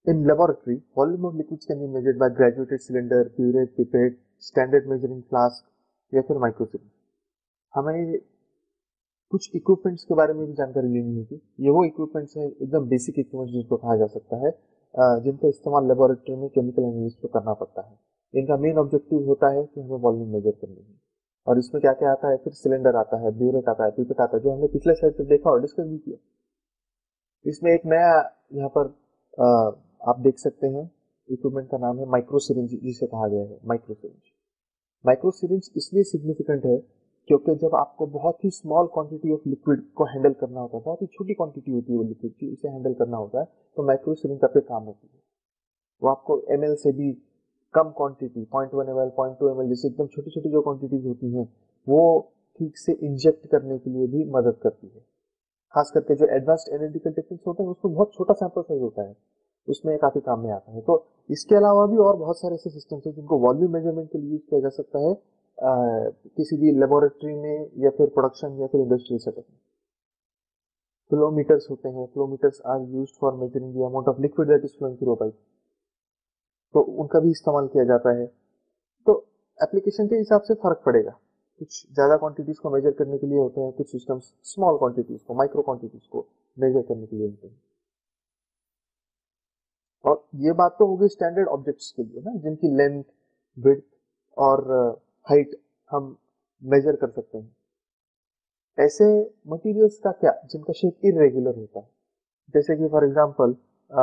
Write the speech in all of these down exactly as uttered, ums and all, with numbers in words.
In laboratory, volume of liquids can be measured by graduated cylinder, burette, pipette, standard measuring flask या फिर माइक्रोसिरिंज। हमें कुछ equipments के बारे में भी जानकारी लेनी होगी। ये वो इक्विपमेंट्स हैं, एकदम बेसिक इक्विपमेंट्स जिनको कहा जा सकता है, जिनका इस्तेमाल लेबोरेटरी में केमिकल एनालिसिस को करना पड़ता है। इनका मेन ऑब्जेक्टिव होता है कि हमें वॉल्यूम मेजर करनी है। और इसमें क्या क्या आता है, फिर सिलेंडर आता है, ब्यूरेट आता है, पिपेट आता है, जो हमने पिछले स्लाइड पे देखा और डिस्कस भी किया। इसमें एक नया यहाँ पर आ, आप देख सकते हैं, इक्विपमेंट का नाम है माइक्रो सिरिंज, जिसे कहा गया है माइक्रो सिरिंज। माइक्रो सिरिंज इसलिए सिग्निफिकेंट है क्योंकि जब आपको बहुत ही स्मॉल क्वांटिटी ऑफ लिक्विड को हैंडल करना होता है, बहुत ही छोटी क्वांटिटी होती है वो लिक्विड की, उसे हैंडल करना होता है, तो माइक्रो सिरिंज आपके काम होती है। वो आपको एमएल से भी कम quantity, point one M L, point two M L जैसे एकदम छोटी छोटी जो क्वांटिटीज होती हैं, वो ठीक से इंजेक्ट करने के लिए भी मदद करती है। खास करके जो एडवांस्ड एनालिटिकल टेक्निक्स होते हैं उसमें बहुत छोटा सैंपल साइज होता है, उसमें काफी काम में आता है। तो इसके अलावा भी और बहुत सारे ऐसे सिस्टम्स हैं जिनको वॉल्यूम मेजरमेंट के लिए यूज किया जा सकता है, आ, किसी भी लेबोरेटरी में या फिर प्रोडक्शन या फिर इंडस्ट्रियल सेटअप में। फ्लोमीटर्स होते हैं, flowmeters are used for measuring the amount of liquid that is flowing through a pipe, तो उनका भी इस्तेमाल किया जाता है। तो एप्लीकेशन के हिसाब से फर्क पड़ेगा, कुछ ज्यादा क्वांटिटीज को मेजर करने के लिए होते हैं, कुछ सिस्टम्स स्मॉल क्वांटिटीज को, माइक्रो क्वांटिटीज को मेजर करने के लिए होते हैं। और ये बात तो हो गई स्टैंडर्ड ऑब्जेक्ट्स के लिए ना, जिनकी लेंथ, विड्थ और हाइट हम मेजर कर सकते हैं। ऐसे मटेरियल्स का क्या, जिनका शेप इरेगुलर होता है, जैसे कि फॉर एग्जांपल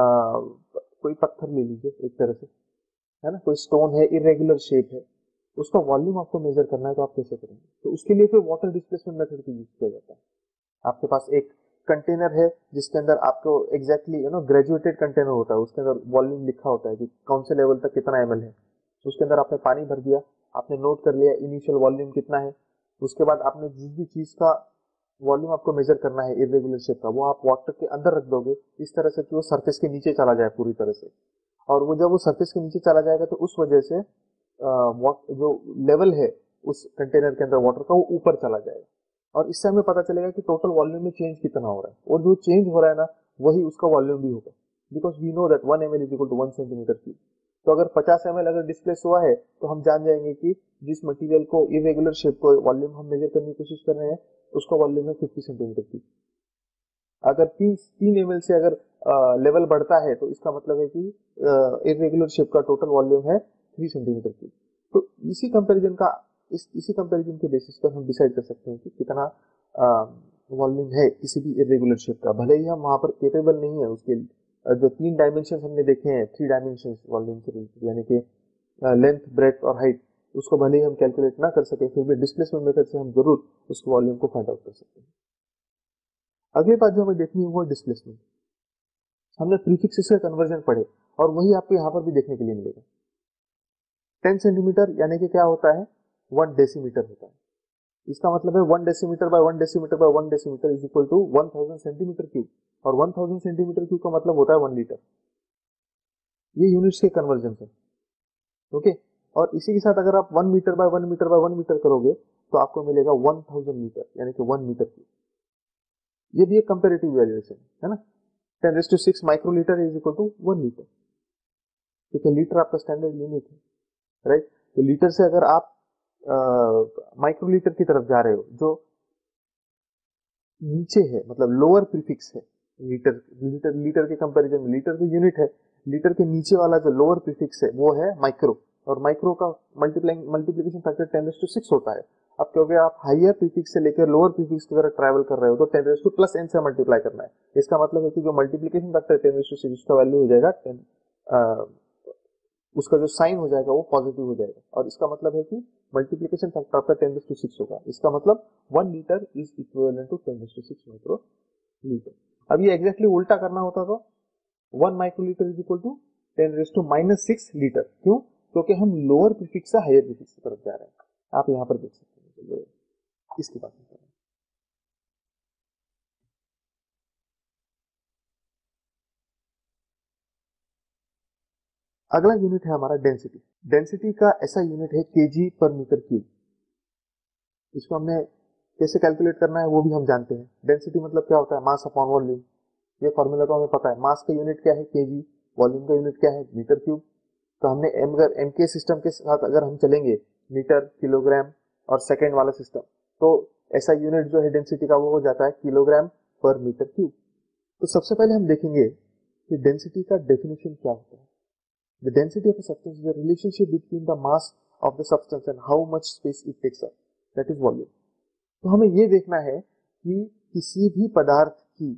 कोई पत्थर ले लीजिए, एक तरह से है ना, कोई स्टोन है, इरेगुलर शेप है, उसका वॉल्यूम आपको मेजर करना है, तो आप कैसे करेंगे? तो उसके लिए फिर वाटर डिस्प्लेसमेंट मेथड का यूज किया जाता है। आपके पास एक कंटेनर है जिसके अंदर आपको exactly you know graduated container होता है, उसके अंदर वॉल्यूम लिखा होता है कि कौन से लेवल तक कितना एमएल है। तो उसके अंदर आपने पानी भर दिया, आपने नोट कर लिया इनिशियल वॉल्यूम कितना है, उसके बाद आपने जिस भी चीज का वॉल्यूम आपको मेजर करना है इरेगुलर शेप का, वो आप वाटर के अंदर रख दोगे इस तरह से कि वो सरफेस के नीचे चला जाए पूरी तरह से। और वो जब वो सरफेस के नीचे चला जाएगा तो उस वजह से आ, जो लेवल है उस कंटेनर के अंदर वाटर का, वो ऊपर चला जाएगा। और इससे हमें पता चलेगा कि टोटल वॉल्यूम में चेंज कितना हो रहा है, और जो चेंज हो रहा है ना, वही उसका वॉल्यूम भी होगा, because we know that one M L is equal to one centimetre cube. तो अगर पचास एम एल अगर डिस्प्लेस हुआ है, तो हम जान जाएंगे कि जिस मटेरियल को इरेगुलर शेप को वॉल्यूम हम मेजर करने की कोशिश कर रहे हैं, उसका वॉल्यूम है फिफ्टी सेंटीमीटर क्यूब। अगर तीन तीन एम एल से अगर लेवल बढ़ता है, तो इसका मतलब है कि इरेगुलर शेप का टोटल वॉल्यूम है थ्री सेंटीमीटर क्यूब। तो इसी कंपैरिजन का इस इसी कंपैरिजन के बेसिस पर हम डिसाइड कर सकते हैं कि कितना वॉल्यूम है किसी भी इरेगुलर शेप का, भले ही हम वहां पर केपेबल नहीं है उसके अ, जो तीन डायमेंशन हमने देखे हैं, थ्री डायमेंशन वॉल्यूम के रिलेटेड, यानी कि लेंथ, ब्रेथ और हाइट, उसको भले ही हम कैलकुलेट ना कर सके, फिर भी डिस्प्लेसमेंट मेथड से हम जरूर उस वॉल्यूम को फाइंड आउट कर सकते हैं। अगली बात जो हमें देखनी है वो डिस्प्लेसमेंट। हमने प्रीफिक्सेस का कन्वर्जन पढ़े, और वही आपको यहाँ पर भी देखने के लिए मिलेगा। टेन सेंटीमीटर यानी कि क्या होता है, वन डेसीमीटर होता है। इसका मतलब है one decimetre by one decimetre by one decimetre is equal to one thousand centimetre cube, और वन थाउजेंड सेंटीमीटर क्यूब का मतलब होता है वन लीटर। ये यूनिट्स के कन्वर्जन है, ओके। और इसी के साथ अगर आप one metre by one metre by one metre करोगे, तो आपको मिलेगा वन थाउजेंड मीटर, यानी कि वन मीटर क्यूब। ये भी एक कंपेरेटिव वैल्यूएशन है ना। Ten raise to six microlitre is equal to one litre, क्योंकि लीटर आपका स्टैंडर्ड यूनिट है, राइट। तो लीटर से अगर आप माइक्रोलीटर की तरफ जा रहे हो, जो नीचे है, मतलब लोअर प्रीफिक्स है लीटर, लीटर लीटर के कंपैरिजन में लीटर तो यूनिट है, लीटर के नीचे वाला जो लोअर प्रीफिक्स है वो है माइक्रो, और माइक्रो का multiplying multiplication factor ten raise to six होता है। अब क्योंकि आप हायर प्रीफिक्स से लेकर लोअर प्रीफिक्स की तरफ ट्रैवल कर रहे हो, तो ten raise to plus N से मल्टीप्लाई करना है। इसका मतलब है कि जो multiplication factor ten raise to six का वैल्यू हो जाएगा टेन, उसका जो साइन हो जाएगा वो पॉजिटिव हो जाएगा, और इसका मतलब है कि मल्टीप्लिकेशन फैक्टर आपका टेन रेज़ टू सिक्स होगा। इसका मतलब one litre is equivalent to ten raise to six micro litre. अब ये एग्जैक्टली उल्टा करना होता तो one microlitre is equal to ten raise to minus six litre. क्यों? क्योंकि हम लोअर प्रीफिक्स से हायर प्रीफिक्स की तरफ जा रहे हैं। आप यहाँ पर देख सकते हैं, इसकी बात कर रहे हैं। अगला यूनिट है हमारा डेंसिटी। डेंसिटी का ऐसा यूनिट है केजी पर मीटर क्यूब। इसको हमने कैसे कैलकुलेट करना है वो भी हम जानते हैं। डेंसिटी मतलब क्या होता है, मास अपॉन वॉल्यूम। ये फॉर्मूला तो हमें पता है। मास का यूनिट क्या है, केजी, वॉल्यूम का यूनिट क्या है, मीटर क्यूब। तो हमने एम अगर एम के सिस्टम के साथ अगर हम चलेंगे मीटर, किलोग्राम और सेकेंड वाला सिस्टम, तो ऐसा यूनिट जो है डेंसिटी का वो हो जाता है किलोग्राम पर मीटर क्यूब। तो सबसे पहले हम देखेंगे कि डेंसिटी का डेफिनेशन क्या होता है। The density of a substance is the relationship between the mass of the substance and how much space it takes up, that is volume. तो हमें ये देखना है कि किसी भी पदार्थ की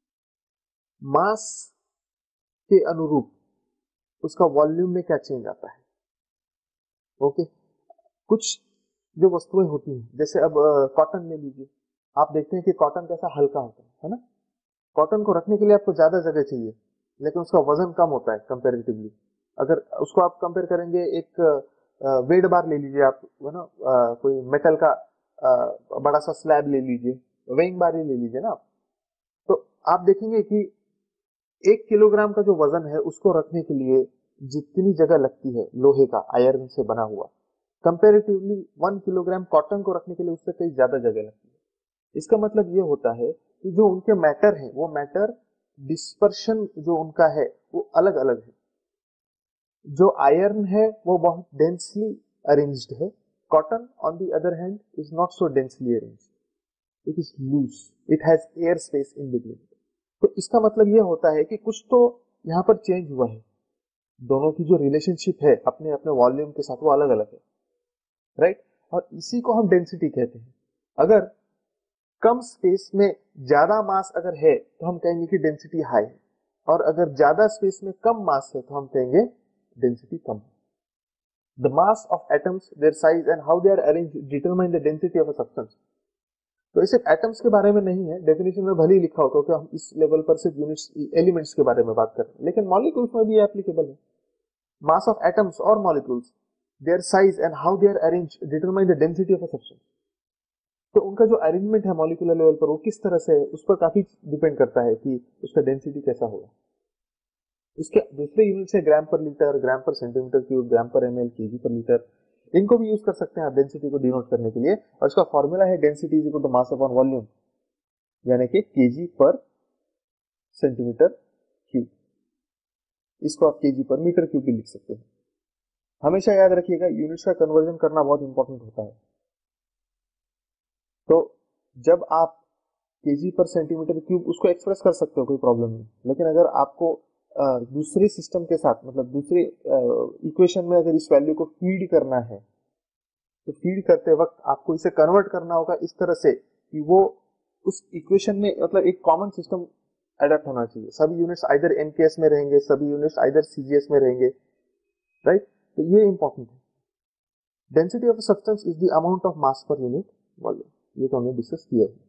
मास के अनुरूप उसका वॉल्यूम में क्या चेंज आता है। ओके, कुछ जो वस्तुएं होती हैं, जैसे अब कॉटन ले लीजिए, आप देखते हैं कि कॉटन कैसा हल्का होता है है ना। कॉटन को रखने के लिए आपको ज्यादा जगह चाहिए, लेकिन उसका वजन कम होता है कंपेरेटिवली। अगर उसको आप कंपेयर करेंगे, एक वेट बार ले लीजिए आप, है ना, अ, कोई मेटल का अ, बड़ा सा स्लैब ले लीजिए, वेइंग बार ही ले लीजिए ना आप, तो आप देखेंगे कि एक किलोग्राम का जो वजन है उसको रखने के लिए जितनी जगह लगती है लोहे का, आयरन से बना हुआ, कंपेरेटिवली वन किलोग्राम कॉटन को रखने के लिए उससे कई ज्यादा जगह लगती है। इसका मतलब ये होता है कि जो उनके मैटर है वो मैटर डिस्पर्शन जो उनका है वो अलग अलग है। जो आयरन है वो बहुत डेंसली अरेंज्ड है, cotton on the other hand is not so densely arranged, it is loose, it has air space in between. तो इसका मतलब ये होता है कि कुछ तो यहाँ पर चेंज हुआ है, दोनों की जो रिलेशनशिप है अपने अपने वॉल्यूम के साथ वो अलग अलग है, राइट। और इसी को हम डेंसिटी कहते हैं। अगर कम स्पेस में ज्यादा मास अगर है तो हम कहेंगे कि डेंसिटी हाई है, और अगर ज्यादा स्पेस में कम मास है तो हम कहेंगे डेंसिटी कम है। The mass of atoms, their size and how they are arranged determine the density of a substance. तो ये सिर्फ एटम्स के बारे में नहीं है, डेफिनेशन में भले ही लिखा होता है कि हम इस लेवल पर सिर्फ यूनिट्स एलिमेंट्स के बारे में बात कर रहे हैं, लेकिन मॉलिक्यूल्स में भी एप्लीकेबल है। मास ऑफ एटम्स और molecules, their size and how they are arranged determine the density of a substance. तो उनका जो अरेंजमेंट है मॉलिक्यूलर लेवल पर वो किस तरह से है, उस पर काफी डिपेंड करता है कि उसका डेंसिटी कैसा होगा। इसके दूसरे यूनिट्स है ग्राम पर लीटर, ग्राम पर सेंटीमीटर क्यूब, ग्राम पर एमएल, केजी पर लीटर। इनको भी यूज कर सकते हैं आप डेंसिटी को डिनोट करने के लिए, और इसका फॉर्मूला है density is equal to mass upon volume, यानी कि केजी पर सेंटीमीटर क्यूब। इसको आप केजी पर मीटर क्यूब भी लिख सकते हैं। हमेशा याद रखिएगा यूनिट्स का कन्वर्जन करना बहुत इंपॉर्टेंट होता है। तो जब आप केजी पर सेंटीमीटर क्यूब उसको एक्सप्रेस कर सकते हो, कोई प्रॉब्लम नहीं, लेकिन अगर आपको दूसरे सिस्टम के साथ, मतलब दूसरे इक्वेशन में अगर इस वैल्यू को फीड करना है, तो फीड करते वक्त आपको इसे कन्वर्ट करना होगा इस तरह से कि वो उस इक्वेशन में, मतलब एक कॉमन सिस्टम अडेप्ट होना चाहिए। सभी यूनिट्स आइदर एनकेएस में रहेंगे, सभी यूनिट्स आइदर सीजीएस में रहेंगे, राइट। तो ये इंपॉर्टेंट है। Density of substance is the amount of mass per unit volume, ये तो हमने डिस्कस किया है।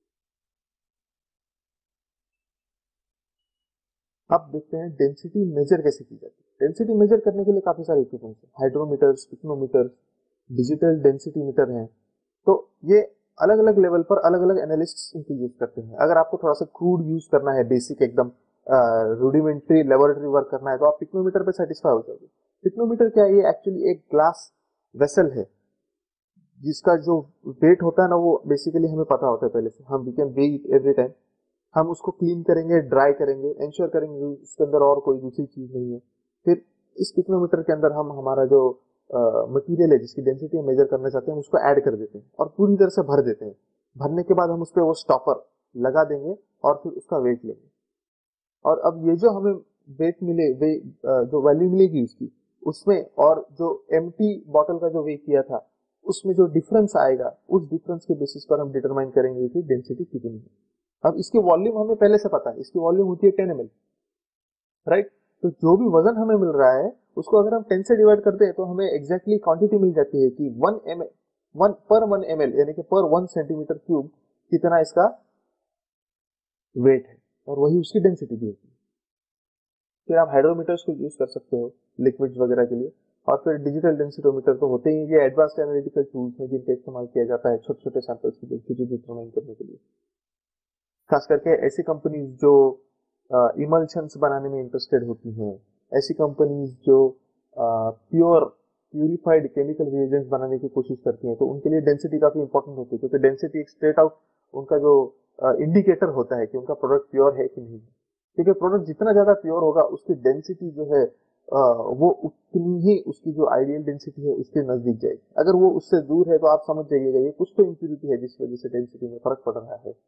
अब देखते हैं डेंसिटी मेजर कैसे की जाती है। डेंसिटी मेजर करने के लिए काफी सारे इक्विपमेंट्स हैं, hydrometers, pycnometers, digital density meter हैं। तो ये अलग अलग लेवल पर अलग अलग एनालिस्ट्स इनको यूज करते हैं। अगर आपको थोड़ा सा क्रूड यूज करना है, बेसिक एकदम रूडिमेंट्री लेबोरेटरी वर्क करना है, तो आप पिक्नोमीटर पे सेटिस्फाई हो जाओगे। पिक्नोमीटर क्या है, ये एक्चुअली एक ग्लास वेसल है जिसका जो वेट होता है ना वो बेसिकली हमें पता होता है पहले से, हम we can weigh it every time. हम उसको क्लीन करेंगे, ड्राई करेंगे, इंश्योर करेंगे उसके अंदर और कोई दूसरी चीज नहीं है। फिर इस पिक्नोमीटर के अंदर हम हमारा जो मटेरियल है जिसकी डेंसिटी हम मेजर करना चाहते हैं उसको ऐड कर देते हैं और पूरी तरह से भर देते हैं। भरने के बाद हम उस पर वो स्टॉपर लगा देंगे और फिर उसका वेट लेंगे। और अब ये जो हमें वेट मिले, वे जो वैल्यू मिलेगी उसकी, उसमें और जो एम्प्टी बॉटल का जो वेट किया था उसमें जो डिफरेंस आएगा, उस डिफरेंस के बेसिस पर हम डिटरमाइन करेंगे कि डेंसिटी कितनी है। अब इसकी वॉल्यूम हमें पहले से पता है, इसकी वॉल्यूम होती है टेन एम एल, राइट। तो जो भी वजन हमें मिल रहा है उसको अगर हम टेन से डिवाइड करते हैं तो हमें एग्जैक्टली क्वांटिटी मिल जाती है कि one M L one per one M L यानी कि पर वन सेंटीमीटर क्यूब कितना इसका वेट है, और वही उसकी डेंसिटी भी होती है। फिर आप हाइड्रोमीटर्स को यूज कर सकते हो लिक्विड्स वगैरह के लिए, और फिर डिजिटल डेंसिटोमीटर तो होते ही, ये एडवांस्ड एनालिटिकल टूल्स हैं जिनका इस्तेमाल किया जाता है छोटे छोटे सैंपल्स की डेंसिटी डिटरमाइन करने के लिए। खास करके ऐसी कंपनीज जो इमल्शंस बनाने में इंटरेस्टेड होती हैं, ऐसी कंपनीज जो प्योर प्यूरिफाइड केमिकल रिएजेंट्स बनाने की कोशिश करती हैं, तो उनके लिए डेंसिटी काफी इंपॉर्टेंट होती है, क्योंकि डेंसिटी एक स्ट्रेट आउट उनका जो इंडिकेटर uh, होता है कि उनका प्रोडक्ट प्योर है कि नहीं। क्योंकि प्रोडक्ट जितना ज्यादा प्योर होगा उसकी डेंसिटी जो है आ, वो उतनी ही उसकी जो आइडियल डेंसिटी है उसके नजदीक जाएगी। अगर वो उससे दूर है तो आप समझ जाइएगा ये कुछ तो इम्प्यूरिटी है जिस वजह से डेंसिटी में फर्क पड़ रहा है।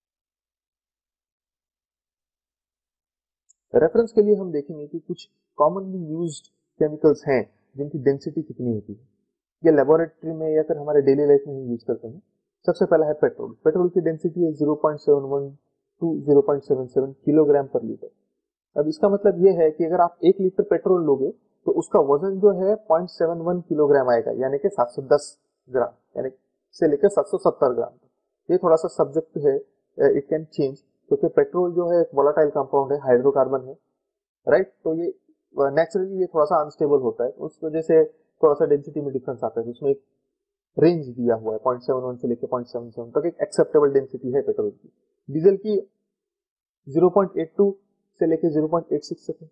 रेफरेंस के लिए हम देखेंगे कि कुछ कॉमनली यूज्ड केमिकल्स हैं जिनकी डेंसिटी कितनी होती है, या लेबोरेटरी में या फिर हमारे डेली लाइफ में हम यूज करते हैं। सबसे पहला है पेट्रोल। पेट्रोल की डेंसिटी है zero point seven one to zero point seven seven kilogram per litre. अब इसका मतलब ये है कि अगर आप एक लीटर पेट्रोल लोगे तो उसका वजन जो है zero point seven one kilogram आएगा, यानी कि सात सौ दस ग्राम, यानी से लेकर सात सौ सत्तर ग्राम। ये थोड़ा सा सब्जेक्ट है, इट कैन चेंज, क्योंकि पेट्रोल जो है एक वोलेटाइल कंपाउंड है, हाइड्रोकार्बन है, राइट। तो ये नेचुरली ये थोड़ा सा अनस्टेबल होता है, उस वजह से थोड़ा सा डेंसिटी में डिफरेंस आता है। उसमें एक रेंज दिया हुआ है पॉइंट सेवन वन से लेकर पॉइंट सेवन सेवन तक एक एक्सेप्टेबल डेंसिटी है पेट्रोल की। डीजल की ज़ीरो पॉइंट एट टू से लेकर ज़ीरो पॉइंट एट सिक्स तक है,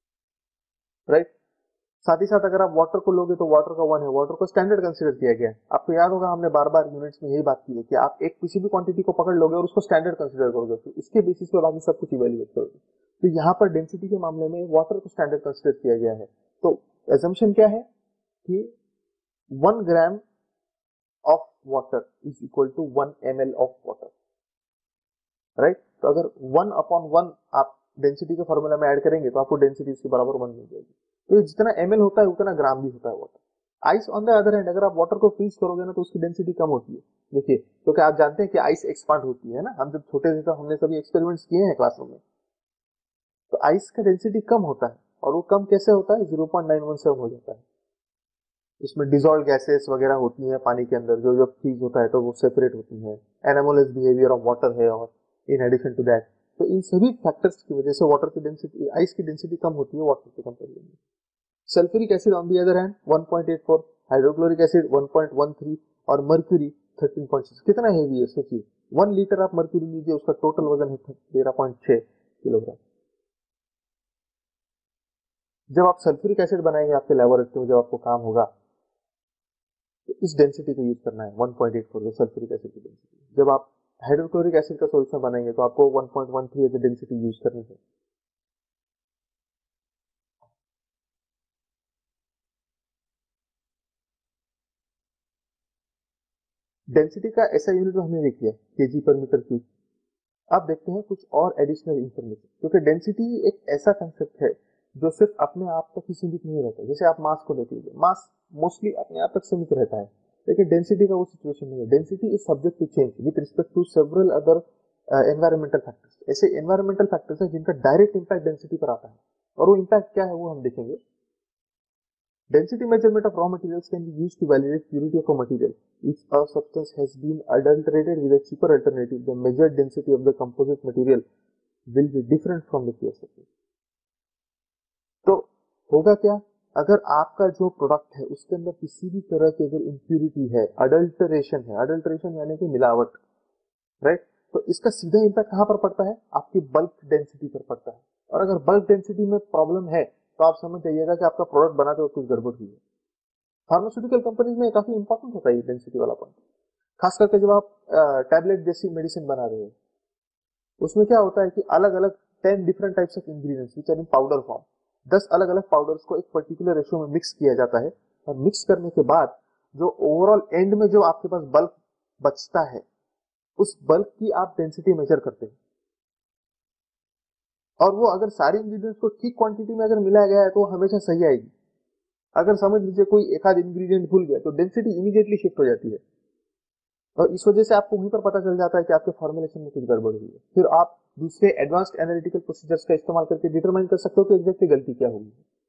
राइट। साथ ही साथ अगर आप वाटर को लोगे तो वाटर का वन है, वाटर को स्टैंडर्ड कंसीडर किया गया है। आपको याद होगा हमने बार बार यूनिट्स में यही बात की है कि आप एक किसी भी क्वांटिटी को पकड़ लोगे और उसको स्टैंडर्ड कंसीडर करोगे, तो इसके बेसिस पे बाकी सब कुछ इवेल्युएट करोगे। तो यहाँ पर डेंसिटी के मामले में वाटर को स्टैंडर्ड कंसीडर किया गया है। तो एजम्पशन क्या है कि one gram of water is equal to one M L of water, right. तो अगर वन अपॉन वन आप डेंसिटी के फॉर्मूला में ऐड करेंगे तो आपको डेंसिटी इसके बराबर वन मिल जाएगी। तो जितना एम एल होता है उतना ग्राम भी होता है water. Ice on the other hand, अगर आप वाटर को फ्रीज करोगे ना तो उसकी डेंसिटी कम होती है। देखिए, क्योंकि तो आप जानते हैं कि आइस एक्सपांड होती है ना, हम जब छोटे थे तो हमने सभी एक्सपेरिमेंट्स किए हैं क्लासरूम में। तो आइस का डेंसिटी कम होता है, और वो कम कैसे होता है, zero point nine one seven हो जाता है। इसमें डिजॉल्व गैसेस वगैरह होती हैं पानी के अंदर, जो जब फ्रीज होता है तो वो सेपरेट होती हैं। एनामोलस बिहेवियर ऑफ वाटर है, और इन एडिशन टू दैट, तो इन सभी फैक्टर्स की वजह से वाटर की डेंसिटी, आइस की डेंसिटी कम होती है वाटर के कंपेरिजन में। Sulphuric acid on the other hand one point eight four, hydrochloric acid one point one three, और मर्क्यूरी थर्टीन पॉइंट सिक्स। कितना हेवी है सोचिए, वन लीटर आप मर्क्यूरी लीजिए, उसका टोटल वजन है तेरह पॉइंट छह किलोग्राम। जब आप सल्फ्यूरिक एसिड बनाएंगे आपके लेबोरेटरी में, जब आपको काम होगा, तो इस डेंसिटी को यूज करना है one point eight four sulphuric acid की डेंसिटी। जब आप हाइड्रोक्लोरिक एसिड का सॉल्यूशन बनाएंगे तो आपको one point one three as density use करनी है। डेंसिटी का ऐसा यूनिट हमने देख लिया, केजी पर मीटर क्यूब। अब देखते हैं कुछ और एडिशनल इंफॉर्मेशन, क्योंकि डेंसिटी एक ऐसा कंसेप्ट है जो सिर्फ अपने आप तक ही सीमित नहीं रहता। जैसे आप मास को देख लीजिए, मास मोस्टली अपने आप तक सीमित रहता है, लेकिन डेंसिटी का वो सिचुएशन नहीं है। Density is subject to change with respect to several other environmental factors. ऐसे एनवायरमेंटल फैक्टर्स हैं जिनका डायरेक्ट इंपैक्ट डेंसिटी पर आता है, और वो इंपैक्ट क्या है वो हम देखेंगे। Density measurement of raw materials can be used to validate purity of a material. If a substance has been adulterated with a cheaper alternative, the measured density of the composite material will be different from the pure substance. तो होगा क्या, अगर आपका जो product है उसके अंदर किसी भी तरह की अगर इम्प्यूरिटी है, अडल्टरेशन है, अडल्टरेशन यानी कि मिलावट, राइट, तो इसका सीधा इंपैक्ट कहां पर पड़ता है, आपकी बल्क डेंसिटी पर पड़ता है। और अगर बल्क डेंसिटी में प्रॉब्लम है तो आप समझ जाइएगा कि आपका प्रोडक्ट बनाते हुए कुछ गड़बड़ हुई है। फार्मास्यूटिकल कंपनीज में काफी इंपॉर्टेंट होता है डेंसिटी वाला पॉइंट, खास करके जब आप टैबलेट जैसी मेडिसिन बना रहे हो। उसमें क्या होता है कि अलग अलग ten different types of ingredients which are in powder form, दस अलग अलग पाउडर्स को एक पर्टिकुलर रेशियो में मिक्स किया जाता है, और मिक्स करने के बाद जो ओवरऑल एंड में जो आपके पास बल्क बचता है, उस बल्क की आप डेंसिटी मेजर करते हैं। और वो अगर सारे इंग्रेडिएंट्स को ठीक क्वांटिटी में अगर मिलाया गया है तो हमेशा सही आएगी। अगर समझ लीजिए कोई एक आध इंग्रेडिएंट भूल गया तो डेंसिटी इमीडिएटली शिफ्ट हो जाती है, और इस वजह से आपको वहीं पर पता चल जाता है कि आपके फॉर्मुलेशन में कुछ गड़बड़ हुई है। फिर आप दूसरे एडवांस्ड एनालिटिकल प्रोसीजर्स का इस्तेमाल करके डिटरमाइन कर सकते हो कि एग्जैक्टली गलती क्या होगी।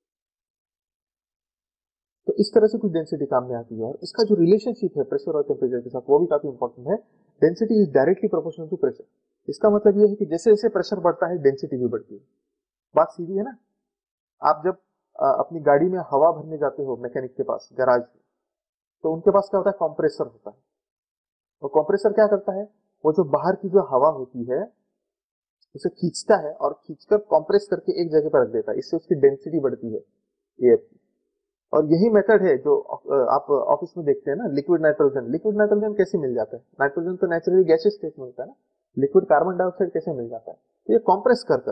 तो इस तरह से कुछ डेंसिटी काम में आती है, और इसका जो रिलेशनशिप है प्रेशर और टेम्परेचर के साथ वो भी काफी इंपॉर्टेंट है। Density is directly proportional to pressure. इसका मतलब ये है कि जैसे जैसे प्रेशर बढ़ता है डेंसिटी भी बढ़ती है। बात सीधी है ना। आप जब आ, अपनी गाड़ी में हवा भरने जाते हो मैकेनिक के पास, गैराज में, तो उनके पास क्या होता है, कंप्रेसर होता है। और कंप्रेसर क्या करता है, वो जो बाहर की जो हवा होती है उसे खींचता है और खींचकर कंप्रेस करके एक जगह पर रख देता है। इससे उसकी डेंसिटी बढ़ती है एयर की। और यही मेथड है जो आप ऑफिस में देखते हैं ना, लिक्विड नाइट्रोजन। लिक्विड नाइट्रोजन कैसे मिल जाता है, नाइट्रोजन तो नेचुरली गैसियस स्टेट में होता है ना, लिक्विड कार्बन डाइऑक्साइड कैसे मिल जाता है, तो ये कंप्रेस कर करके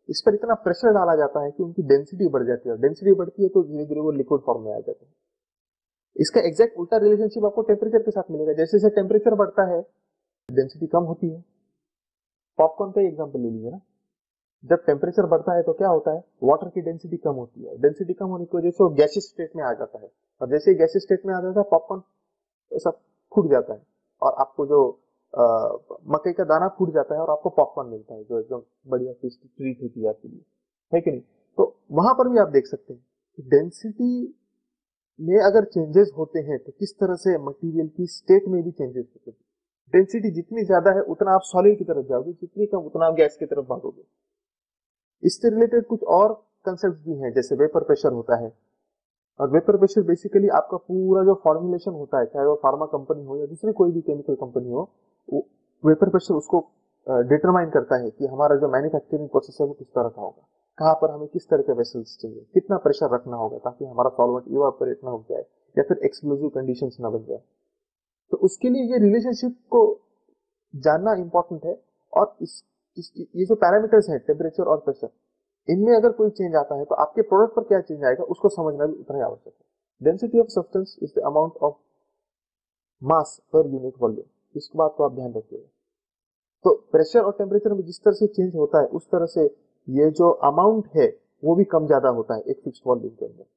इस पर इतना प्रेशर डाला जाता है कि उनकी डेंसिटी बढ़ जाती है, डेंसिटी बढ़ती है तो धीरे धीरे वो लिक्विड फॉर्म में आ जाते हैं। इसका एग्जैक्ट उल्टा रिलेशनशिप आपको टेम्परेचर के साथ मिलेगा। जैसे जैसे टेम्परेचर बढ़ता है डेंसिटी कम होती है। पॉपकॉर्न का एग्जांपल ले लीजिए ना, जब टेम्परेचर बढ़ता है तो क्या होता है, वाटर की डेंसिटी कम होती है, डेंसिटी कम होने की वजह से वो गैसियस स्टेट में आ जाता है, और जैसे ही गैसियस स्टेट में आ जाता है पॉपकॉर्न ऐसा फूट जाता है, और आपको जो आ, मकई का दाना फूट जाता है और आपको पॉपकॉर्न मिलता है जो एकदम बढ़िया ट्रीट होती है आपके लिए, है कि नहीं। तो वहां पर भी आप देख सकते हैं कि डेंसिटी में अगर चेंजेस होते हैं तो किस तरह से मटेरियल की स्टेट में भी चेंजेस होते हैं। डेंसिटी जितनी ज्यादा है उतना आप सॉलिड की तरफ जाओगे, जितनी कम उतना आप गैस की तरफ भागोगे। इससे रिलेटेड कुछ और कंसेप्ट भी हैं, जैसे वेपर प्रेशर होता है, और वेपर प्रेशर बेसिकली आपका पूरा जो फॉर्मुलेशन होता है, चाहे वो फार्मा कंपनी हो या दूसरी कोई भी केमिकल कंपनी हो, वेपर प्रेशर उसको डिटरमाइन करता है कि हमारा जो मैन्युफैक्चरिंग प्रोसेस है वो किस तरह का होगा, कहाँ पर हमें किस तरह के वेसल्स चाहिए, कितना प्रेशर रखना होगा ताकि हमारा सॉल्वेंट इवापोरेट ना हो जाए या फिर एक्सप्लोजिव कंडीशंस ना बन जाए। तो उसके लिए ये रिलेशनशिप को जानना इंपॉर्टेंट है। और इस, इस ये जो पैरामीटर्स हैं टेम्परेचर और प्रेशर, इनमें अगर कोई चेंज आता है तो आपके प्रोडक्ट पर क्या चेंज आएगा उसको समझना भी उतना ही आवश्यक है। Density of substance is the amount of mass per unit volume, इस बात को आप ध्यान रखिएगा। तो प्रेशर और टेम्परेचर में जिस तरह से चेंज होता है उस तरह से ये जो अमाउंट है वो भी कम ज्यादा होता है एक फिक्स्ड वॉल्यूम के अंदर।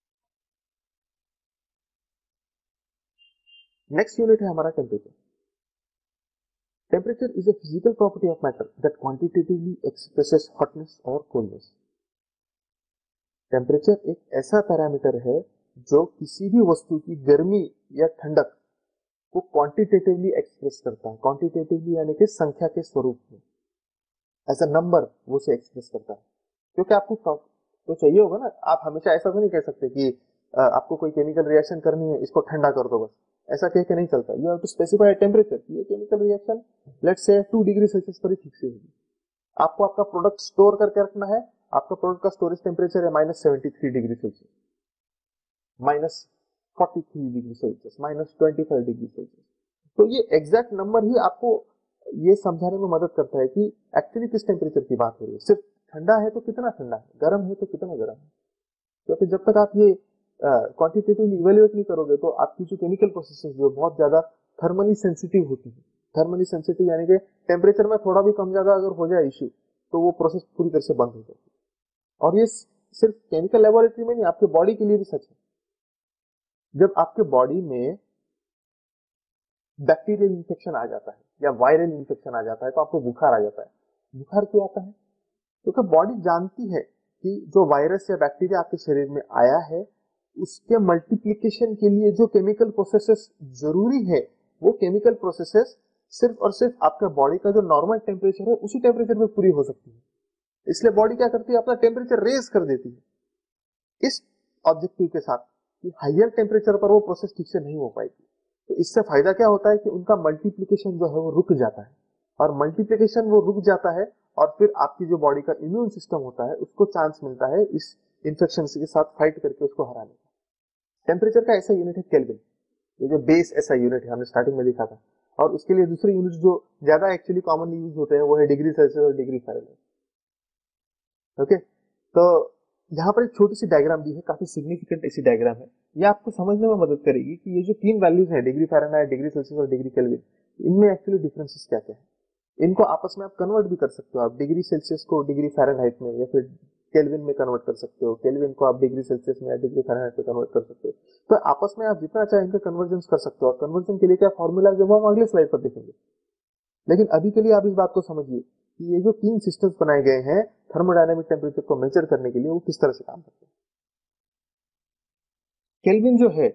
नेक्स्ट यूनिट है हमारा temperature. Temperature is a physical property of matter that quantitatively expresses hotness or coldness. Temperature एक ऐसा पैरामीटर है जो किसी भी वस्तु की गर्मी या ठंडक को क्वांटिटेटिवली एक्सप्रेस करता है। क्वांटिटेटिवली यानी कि संख्या के स्वरूप में, एज अ नंबर वो से एक्सप्रेस करता है। क्योंकि आपको तो चाहिए होगा ना, आप हमेशा ऐसा तो नहीं कह सकते कि आपको कोई केमिकल रिएक्शन करनी है इसको ठंडा कर दो, बस ऐसा कह के नहीं चलता। You have to specify temperature, ये chemical reaction let's say two degree Celsius पर ही ठीक से होगी। आपको आपका प्रोडक्ट स्टोर करके रखना है, आपका प्रोडक्ट का स्टोरेज टेम्परेचर है minus seventy three degree Celsius, minus forty three degree Celsius, minus twenty five degree Celsius. तो ये एग्जैक्ट नंबर ही आपको ये समझाने में मदद करता है कि एक्चुअली किस टेम्परेचर की बात हो रही है। सिर्फ ठंडा है तो कितना ठंडा है, गर्म है तो कितना गर्म है। क्योंकि जब तक आप ये क्वांटिटेटिवली इवेल्युएट नहीं करोगे तो आपकी जो केमिकल प्रोसेसेस जो बहुत ज्यादा थर्मली सेंसिटिव होती है, थर्मली सेंसिटिव यानी कि टेम्परेचर में थोड़ा भी कम ज्यादा अगर हो जाए इश्यू तो वो प्रोसेस पूरी तरह से बंद हो जाती है। और ये सिर्फ केमिकल लेबोरेटरी में नहीं, आपके बॉडी के लिए भी सच है। जब आपके बॉडी में बैक्टीरियल इंफेक्शन आ जाता है या वायरल इंफेक्शन आ जाता है तो आपको बुखार आ जाता है। बुखार क्यों आता है? क्योंकि बॉडी जानती है कि जो वायरस या बैक्टीरिया आपके शरीर में आया है उसके मल्टीप्लिकेशन के लिए जो केमिकल प्रोसेसेस जरूरी है वो केमिकल प्रोसेसेस सिर्फ और सिर्फ आपका बॉडी का जो नॉर्मल टेम्परेचर है उसी टेम्परेचर में पूरी हो सकती है। इसलिए बॉडी क्या करती है, अपना टेम्परेचर रेज कर देती है इस ऑब्जेक्टिव के साथ कि हायर टेम्परेचर पर वो प्रोसेस ठीक से नहीं हो पाएगी। तो इससे फायदा क्या होता है कि उनका मल्टीप्लिकेशन जो है वो रुक जाता है, और मल्टीप्लिकेशन वो रुक जाता है और फिर आपकी जो बॉडी का इम्यून सिस्टम होता है उसको चांस मिलता है इस इंफेक्शन के साथ फाइट करके उसको हराने का। टेम्परेचर का ऐसा यूनिट है केल्विन, ये जो बेस ऐसा यूनिट है हमने स्टार्टिंग में लिखा था। और उसके लिए दूसरे यूनिट जो ज्यादा एक्चुअली कॉमनली यूज होते हैं वो है डिग्री सेल्सियस और डिग्री फ़ारेनहाइट। ओके, तो यहाँ पर एक छोटी सी डायग्राम दी है, काफी सिग्निफिकेंट ऐसी डायग्राम है। ये आपको समझने में मदद करेगी कि ये जो तीन वैल्यूज है डिग्री फ़ारेनहाइट, डिग्री सेल्सियस और डिग्री केल्विन, इनमें एक्चुअली डिफरेंसेस क्या क्या है। इनको आपस में आप कन्वर्ट भी कर सकते हो, आप डिग्री सेल्सियस को डिग्री फ़ारेनहाइट में या फिर केल्विन में कन्वर्ट कर सकते हो, केल्विन को आप डिग्री सेल्सियस में या डिग्री फ़ारेनहाइट में कन्वर्ट कर सकते हो। तो आपस में आप जितना चाहे इनका कन्वर्जन कर सकते हो। और कन्वर्जन के लिए क्या फॉर्मूला है वो हम अगले स्लाइड पर देखेंगे। लेकिन अभी के लिए आप इस बात को समझिए कि ये जो तीन सिस्टम्स बनाए गए हैं थर्मोडायनामिक टेम्परेचर को मेजर करने के लिए वो किस तरह से काम करते हैं। केल्विन जो है,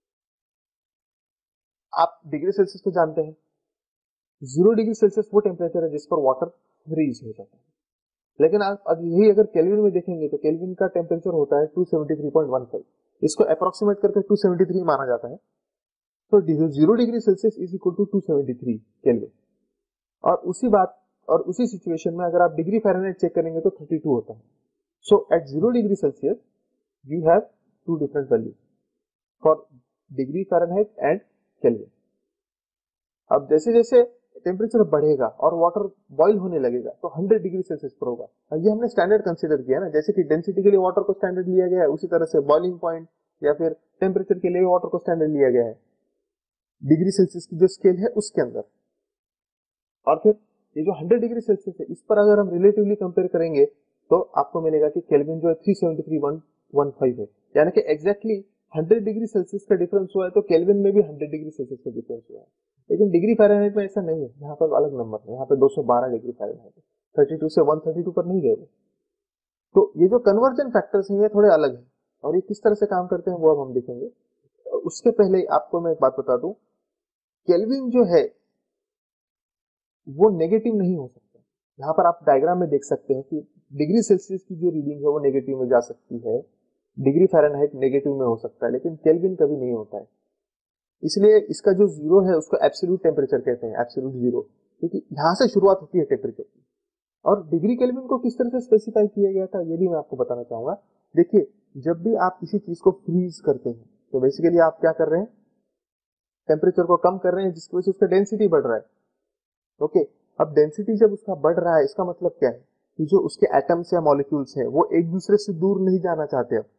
आप डिग्री सेल्सियस तो जानते हैं, जीरो डिग्री सेल्सियस वो टेम्परेचर है जिस पर वाटर फ्रीज हो जाता है। लेकिन आप अब यही अगर केल्विन में देखेंगे तो केल्विन का टेम्परेचर होता है two seventy three point one five, इसको अप्रोक्सीमेट करके टू सेवेंटी थ्री माना जाता है। तो zero degree Celsius is equal to two seventy three kelvin. और उसी बात और उसी सिचुएशन में अगर आप डिग्री फ़ारेनहाइट चेक करेंगे तो थर्टी टू होता है। So at zero degree Celsius you have two different values for degree Fahrenheit and kelvin. अब जैसे जैसे टेम्परेचर बढ़ेगा और वाटर बॉईल होने लगेगा तो हंड्रेड डिग्री सेल्सियस पर होगा। ये हमने स्टैंडर्ड कंसीडर किया ना, जैसे कि डेंसिटी के लिए वाटर को स्टैंडर्ड लिया गया है, उसी तरह से बॉइलिंग पॉइंट या फिर टेम्परेचर के लिए वाटर को स्टैंडर्ड लिया गया है डिग्री सेल्सियस की जो स्केल है उसके अंदर। और फिर ये जो हंड्रेड डिग्री सेल्सियस है इस पर अगर हम रिलेटिवली कंपेयर करेंगे तो आपको मिलेगा कि केल्विन जो है three seventy three point one five है, यानी कि एग्जैक्टली हंड्रेड डिग्री सेल्सियस का डिफरेंस हुआ है तो केल्विन में भी हंड्रेड डिग्री सेल्सियस का डिफरेंस हुआ है। लेकिन डिग्री फ़ारेनहाइट में ऐसा नहीं है, यहाँ पर अलग नंबर है, यहाँ पे दो सौ बारह डिग्री फ़ारेनहाइट है, थर्टी टू से वन थर्टी टू पर नहीं गए। तो ये जो कन्वर्जन फैक्टर्स हैं ये थोड़े अलग हैं और ये किस तरह से काम करते हैं वो अब हम देखेंगे। उसके पहले आपको मैं एक बात बता दूं, केल्विन जो है वो नेगेटिव नहीं हो सकता। यहाँ पर आप डायग्राम में देख सकते हैं कि डिग्री सेल्सियस की जो रीडिंग है वो नेगेटिव में जा सकती है, डिग्री फ़ारेनहाइट नेगेटिव में हो सकता है, लेकिन केल्विन कभी नहीं होता है। इसलिए इसका जो जीरो है उसको एब्सोल्यूट टेम्परेचर कहते हैं, एब्सोल्यूट जीरो, क्योंकि यहाँ से शुरुआत होती है टेम्परेचर की। और डिग्री केल्विन को किस तरह से स्पेसिफाई किया गया था ये भी मैं आपको बताना चाहूंगा। देखिए, जब भी आप किसी चीज को फ्रीज करते हैं तो बेसिकली आप क्या कर रहे हैं, टेम्परेचर को कम कर रहे हैं जिसकी वजह से उसका डेंसिटी बढ़ रहा है। ओके, अब डेंसिटी जब उसका बढ़ रहा है इसका मतलब क्या है कि जो उसके एटम्स या मॉलिक्यूल्स हैं वो एक दूसरे से दूर नहीं जाना चाहते, अब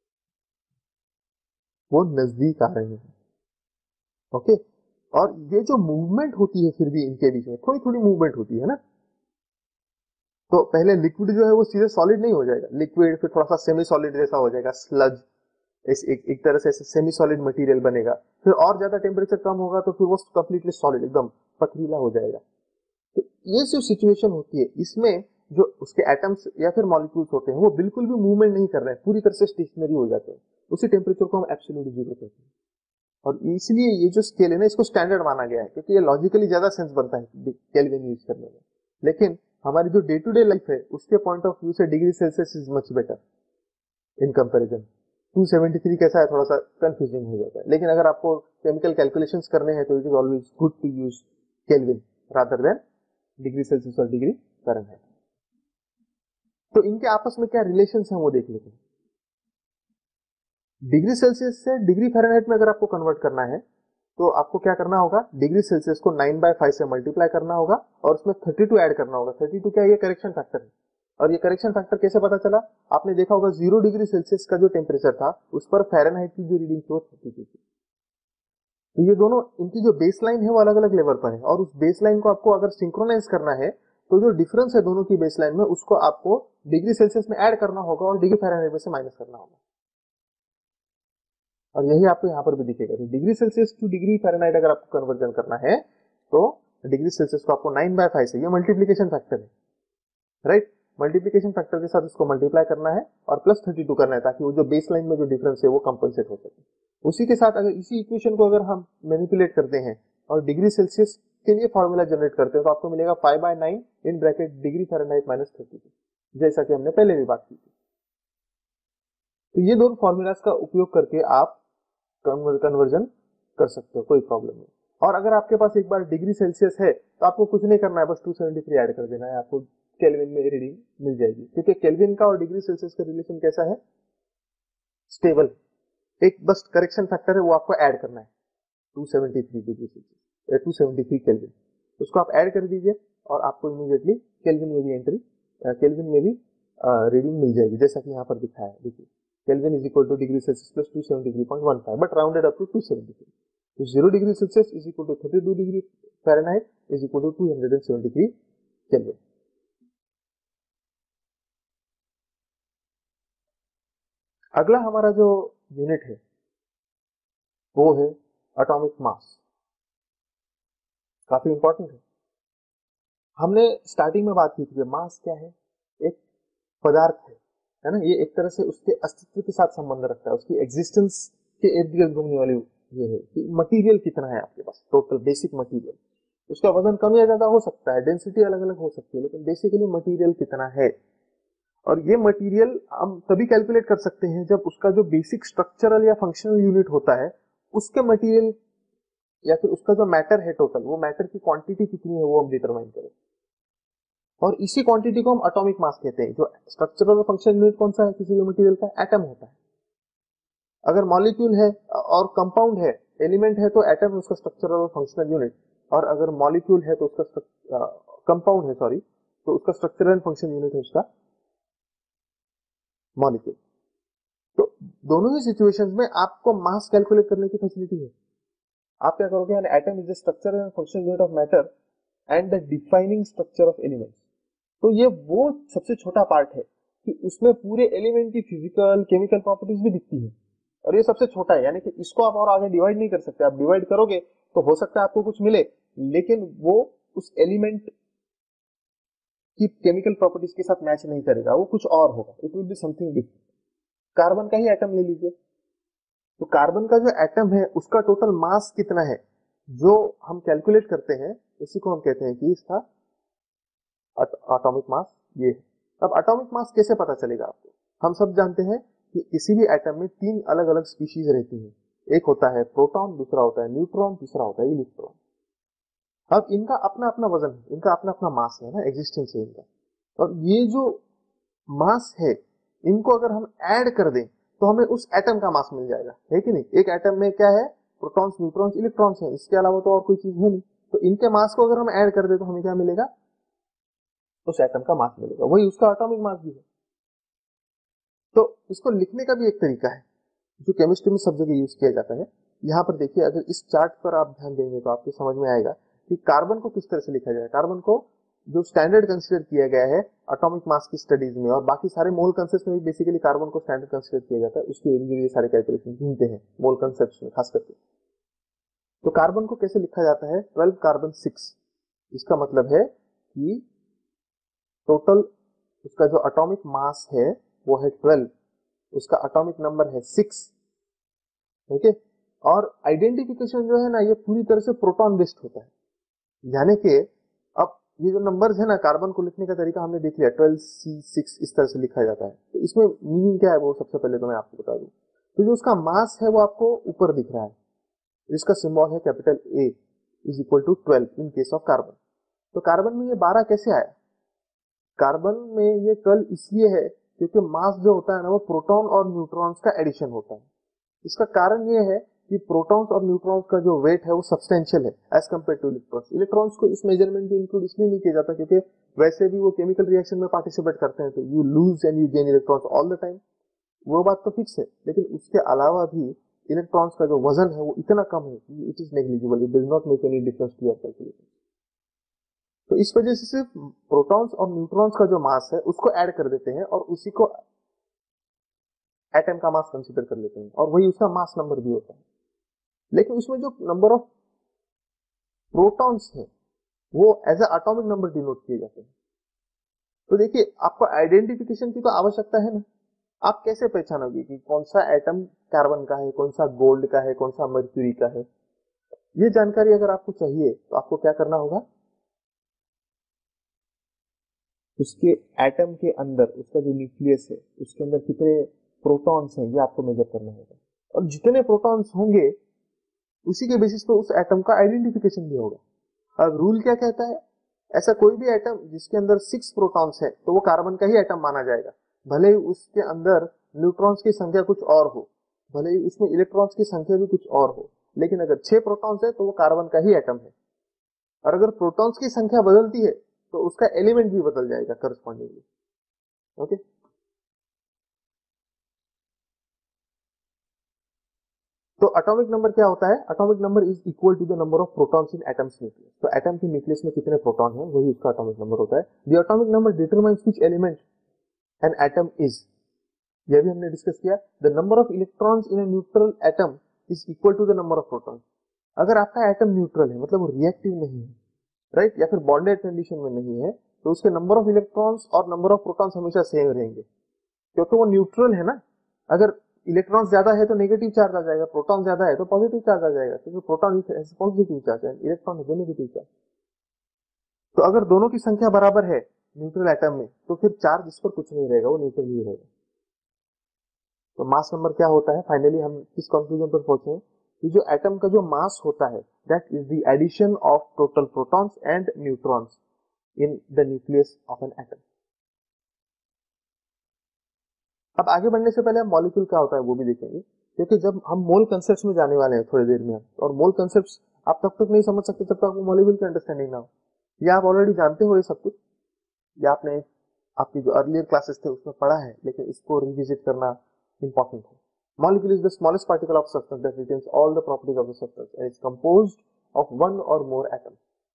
वो नजदीक आ रहे हैं। ओके, और ये जो मूवमेंट होती है फिर भी इनके बीच में थोड़ी थोड़ी मूवमेंट होती है ना। तो पहले लिक्विड जो है वो सीधे सॉलिड नहीं हो जाएगा, लिक्विड फिर थोड़ा सा सेमी सॉलिड जैसा हो जाएगा, स्लज, इस एक, एक तरह से सेमी सॉलिड मटेरियल बनेगा। फिर और ज्यादा टेम्परेचर कम होगा तो फिर वो कंप्लीटली सॉलिड एकदम पथरीला हो जाएगा। तो ये जो सिचुएशन होती है इसमें जो उसके एटम्स या फिर मॉलिक्यूल्स होते हैं वो बिल्कुल भी मूवमेंट नहीं कर रहे हैं, पूरी तरह से स्टेशनरी हो जाते हैं, उसी टेम्परेचर को हम एब्सोल्यूट जीरो कहते हैं। और इसलिए ये जो स्केल है ना इसको स्टैंडर्ड माना गया है क्योंकि ये लॉजिकली ज्यादा सेंस बनता है केल्विन यूज करने में। लेकिन हमारी जो डे टू डे लाइफ है उसके पॉइंट ऑफ व्यू से degree Celsius is much better in comparison. Two seventy three कैसा है, थोड़ा सा कंफ्यूजिंग हो जाता है, लेकिन अगर आपको केमिकल कैलकुलेशंस करने हैं तो it is always good to use kelvin rather than degree Celsius और डिग्री फ़ारेनहाइट। तो इनके आपस में क्या रिलेशंस हैं वो देख लेते हैं। डिग्री सेल्सियस से डिग्री फ़ारेनहाइट में अगर आपको कन्वर्ट करना है तो आपको क्या करना होगा, डिग्री सेल्सियस को नाइन बाय फाइव से मल्टीप्लाई करना होगा और उसमें थर्टी टू ऐड करना होगा। थर्टी टू क्या है, ये करेक्शन फैक्टर है। और ये करेक्शन फैक्टर कैसे पता चला, आपने देखा होगा जीरो डिग्री सेल्सियस का जो टेम्परेचर था उस पर फ़ारेनहाइट की जो रीडिंग थी वो थर्टी टू थी। तो ये दोनों इनकी जो बेस लाइन है वो अलग अलग लेवल पर है और उस बेस लाइन को आपको अगर सिंक्रोनाइज करना है तो जो डिफरेंस है दोनों की बेस लाइन में उसको आपको डिग्री सेल्सियस में ऐड करना होगा और डिग्री फ़ारेनहाइट में से माइनस करना होगा। और यही आपको यहाँ पर भी दिखेगा, तो degree Celsius to degree Fahrenheit अगर आपको कन्वर्जन करना है तो डिग्री सेल्सियस को आपको नाइन बाय फाइव से, ये मल्टीप्लीकेशन फैक्टर है, राइट, मल्टीप्लीकेशन फैक्टर के साथ इसको मल्टीप्लाई करना है और प्लस थर्टी टू करना है ताकि वो जो बेस लाइन में जो डिफरेंस है वो कंपनसेट हो सके। उसी के साथ अगर इसी इक्वेशन को अगर हम मैनिपुलेट करते हैं और डिग्री सेल्सियस के लिए फॉर्मूला जनरेट करते हैं तो आपको मिलेगा five by nine in bracket degree Fahrenheit minus thirty two, जैसा कि हमने पहले भी बात की थी। तो ये दोनों फॉर्मूलाज का उपयोग करके आप कन्वर्जन कर सकते हो, कोई प्रॉब्लम नहीं। और अगर आपके पास एक बार डिग्री सेल्सियस है तो आपको कुछ नहीं करना है, बस टू सेवेंटी थ्री ऐड कर देना है, आपको केल्विन में रीडिंग मिल जाएगी। क्योंकि केल्विन का और डिग्री सेल्सियस का रिलेशन कैसा है, स्टेबल, एक बस करेक्शन फैक्टर है वो आपको ऐड करना है two seventy three degree Celsius, two seventy three kelvin, उसको आप ऐड कर दीजिए और आपको इमीडिएटली केल्विन में भी एंट्री, केल्विन में भी रीडिंग मिल जाएगी जैसा कि यहाँ पर दिखाया है। देखिए Kelvin is equal to degree Celsius plus two seventy-three point one five, but rounded up to two seventy-three. So zero degree Celsius is equal to thirty-two degree Fahrenheit is equal to two hundred seventy-three Kelvin. अगला हमारा जो unit है वो है atomic मास, काफी important है। हमने starting में बात की थी कि मास क्या है, एक पदार्थ है है ना, ये एक तरह से उसके अस्तित्व के साथ संबंध रखता है, उसकी एग्जिस्टेंस के इर्द गिर्द घूमने वाली ये है कि मटेरियल कितना है आपके पास, टोटल बेसिक मटेरियल, उसका वजन कम या ज्यादा हो सकता है, डेंसिटी अलग अलग हो सकती है, लेकिन बेसिकली मटेरियल कितना है। और ये मटेरियल हम तभी कैलकुलेट कर सकते हैं जब उसका जो बेसिक स्ट्रक्चरल या फंक्शनल यूनिट होता है उसके मटेरियल या फिर उसका जो मैटर है टोटल, वो मैटर की क्वांटिटी कितनी है वो हम डिटरमाइन करें। और इसी क्वांटिटी को हम एटॉमिक मास कहते हैं। जो स्ट्रक्चरल और फंक्शनल यूनिट कौन सा है किसी भी मटेरियल का, एटम होता है। अगर मॉलिक्यूल है और कंपाउंड है, एलिमेंट है, तो एटम उसका स्ट्रक्चरल और फंक्शनल यूनिट। और अगर मॉलिक्यूल है तो उसका कंपाउंड है सॉरी तो उसका स्ट्रक्चर एंड फंक्शन यूनिट है उसका मॉलिक्यूल। तो दोनों ही सिचुएशंस में आपको मास कैलकुलेट करने की फैसिलिटी है। आप क्या करोगे, an atom is the structure and function unit of matter and the defining structure of elements. तो ये वो सबसे छोटा पार्ट है कि उसमें पूरे एलिमेंट की फिजिकल केमिकल प्रॉपर्टीज भी दिखती है, और ये सबसे छोटा है, यानी कि इसको आप और आगे डिवाइड नहीं कर सकते। आप डिवाइड करोगे तो हो सकता है आपको कुछ मिले, लेकिन वो उस एलिमेंट की केमिकल प्रॉपर्टीज के साथ मैच नहीं करेगा, वो कुछ और होगा, it will be something different. Carbon का ही एटम ले लीजिए, तो कार्बन का जो एटम है उसका टोटल मास कितना है जो हम कैलकुलेट करते हैं, इसी को हम कहते हैं कि इसका एटॉमिक मास ये है। अब एटॉमिक मास कैसे पता चलेगा आपको? हम सब जानते हैं कि किसी भी एटम में तीन अलग अलग स्पीशीज रहती हैं, एक होता है प्रोटॉन, दूसरा होता है न्यूट्रॉन, तीसरा होता है इलेक्ट्रॉन। अब इनका अपना अपना वजन है, इनका अपना अपना मास है ना, एग्जिस्टेंस है इनका, और ये जो मास है इनको अगर हम ऐड कर दें तो हमें उस एटम का मास मिल जाएगा, है कि नहीं? एक एटम में क्या है, प्रोटॉन्स, न्यूट्रॉन्स, इलेक्ट्रॉन्स हैं, इसके अलावा तो और कोई चीज है नहीं। तो इनके मास को अगर हम ऐड कर दे तो हमें क्या मिलेगा, उस एटम का मास मिलेगा, वही उसका एटॉमिक मास भी है। तो इसको लिखने का भी एक तरीका है जो केमिस्ट्री में सब जगह यूज किया जाता है। यहाँ पर देखिए, अगर इस चार्ट पर आप ध्यान देंगे तो आपको समझ में आएगा कि कार्बन को किस तरह से लिखा जाए। कार्बन को जो स्टैंडर्ड कंसीडर किया गया है एटॉमिक मास की स्टडीज में, और बाकी सारे मोल कंसेप्ट में भी बेसिकली कार्बन को स्टैंडर्ड कंसीडर किया जाता है, उसके लिए सारे कैलकुलेशन ढूंढते हैं मोल कंसेप्ट में खास करके। तो कार्बन को कैसे लिखा जाता है, ट्वेल्व कार्बन सिक्स। इसका मतलब है कि टोटल उसका जो एटॉमिक मास है वो है ट्वेल्व, उसका एटॉमिक नंबर है सिक्स, ठीक है। और आइडेंटिफिकेशन जो है ना ये पूरी तरह से प्रोटॉन बेस्ड होता है, यानी कि अब ये जो नंबर्स है ना, कार्बन को लिखने का तरीका हमने देख लिया, ट्वेल्व सी सिक्स इस तरह से लिखा जाता है। तो इसमें मीनिंग क्या है वो सबसे पहले तो मैं आपको बता दूं। तो जो उसका मास है वो आपको ऊपर दिख रहा है, इसका सिंबल है capital A is equal to twelve in case of carbon. तो कार्बन में ये बारह कैसे आया? कार्बन में ये ट्वेल्व इसलिए है क्योंकि मास जो होता है ना वो प्रोटॉन और न्यूट्रॉन्स का एडिशन होता है। इसका कारण ये है कि प्रोटॉन्स और न्यूट्रॉन्स का जो वेट है वो सब्सटेंशियल है as compare to electrons. Electrons को इस मेजरमेंट में इंक्लूड इसलिए नहीं किया जाता क्योंकि वैसे भी वो केमिकल रिएक्शन में पार्टिसिपेट करते हैं, तो you lose and you gain electrons all the time, वो बात तो फिक्स है। लेकिन उसके अलावा भी इलेक्ट्रॉन्स का जो वजन है वो इतना कम है कि it is negligible, it does not make any difference to your calculation. तो इस वजह से सिर्फ प्रोटॉन्स और न्यूट्रॉन्स का जो मास है उसको ऐड कर देते हैं और उसी को एटम का मास कंसीडर कर लेते हैं, और वही उसका मास नंबर भी होता है। लेकिन उसमें जो नंबर ऑफ प्रोटॉन्स है वो as a atomic number denote किए जाते हैं। तो देखिए, आपको आइडेंटिफिकेशन की तो आवश्यकता है ना, आप कैसे पहचानोगे कि कौन सा एटम कार्बन का है, कौन सा गोल्ड का है, कौन सा मर्क्यूरी का है? ये जानकारी अगर आपको चाहिए तो आपको क्या करना होगा, उसके एटम के अंदर उसका जो न्यूक्लियस है उसके अंदर कितने प्रोटॉन्स हैं ये आपको मेजर करना होगा, और जितने प्रोटॉन्स होंगे उसी के बेसिस पे उस एटम का आइडेंटिफिकेशन भी होगा। अब रूल क्या कहता है, ऐसा कोई भी एटम जिसके अंदर सिक्स प्रोटॉन्स है तो वो कार्बन का ही एटम माना जाएगा, भले ही उसके अंदर न्यूट्रॉन्स की संख्या कुछ और हो, भले ही उसमें इलेक्ट्रॉन्स की संख्या भी कुछ और हो, लेकिन अगर छह प्रोटॉन्स है तो वो कार्बन का ही एटम है। और अगर प्रोटॉन्स की संख्या बदलती है तो उसका एलिमेंट भी बदल जाएगा करस्पॉन्डिंगली। ओके, तो एटॉमिक नंबर क्या होता है? Atomic number is equal to the number of protons in atom's nucleus. तो एटम के न्यूक्लियस में कितने प्रोटॉन हैं वही उसका एटॉमिक नंबर होता है। The atomic number determines which element an atom is, यह भी हमने डिस्कस किया। The number of electrons in a neutral atom is equal to the number of protons. अगर आपका एटम न्यूट्रल है मतलब वो रिएक्टिव नहीं है, राइट, या फिर बॉन्डेड कंडीशन में नहीं है, तो उसके नंबर ऑफ इलेक्ट्रॉन्स और नंबर ऑफ प्रोटॉन्स हमेशा सेम रहेंगे क्योंकि वो न्यूट्रल है ना। अगर इलेक्ट्रॉन ज्यादा है तो नेगेटिव चार्ज आ जाएगा, प्रोटॉन ज्यादा है तो पॉजिटिव चार्ज आ जाएगा, क्योंकि प्रोटॉन पॉजिटिव चार्ज है, इलेक्ट्रॉन है नेगेटिव चार्ज। तो अगर दोनों की संख्या बराबर है न्यूट्रल एटम में तो फिर चार्ज इस पर कुछ नहीं रहेगा, वो न्यूट्रल ही रहेगा। तो मास नंबर क्या होता है? फाइनली हम किस कंक्लूजन पर पहुंचे कि जो एटम का जो मास होता है that is the addition of total protons and neutrons in the nucleus of an atom. अब आगे बढ़ने से पहले हम मॉलिक्यूल क्या होता है वो भी देखेंगे, क्योंकि जब हम मोल कंसेप्ट्स में जाने वाले हैं थोड़ी देर में, और मोल कंसेप्ट्स आप तब तक नहीं समझ सकते जब तक आपको मॉलिक्यूल की अंडरस्टैंडिंग ना हो, या आप ऑलरेडी जानते हो ये सब कुछ, या आपने आपकी जो अर्लियर क्लासेस थे उसमें पढ़ा है, लेकिन इसको रिविजिट करना इंपॉर्टेंट है। Molecule is the smallest particle of substance that retains all the properties of the substance and is composed of one or more atoms.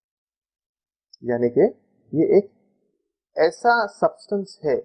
यानी कि ये एक ऐसा सब्सटेंस है,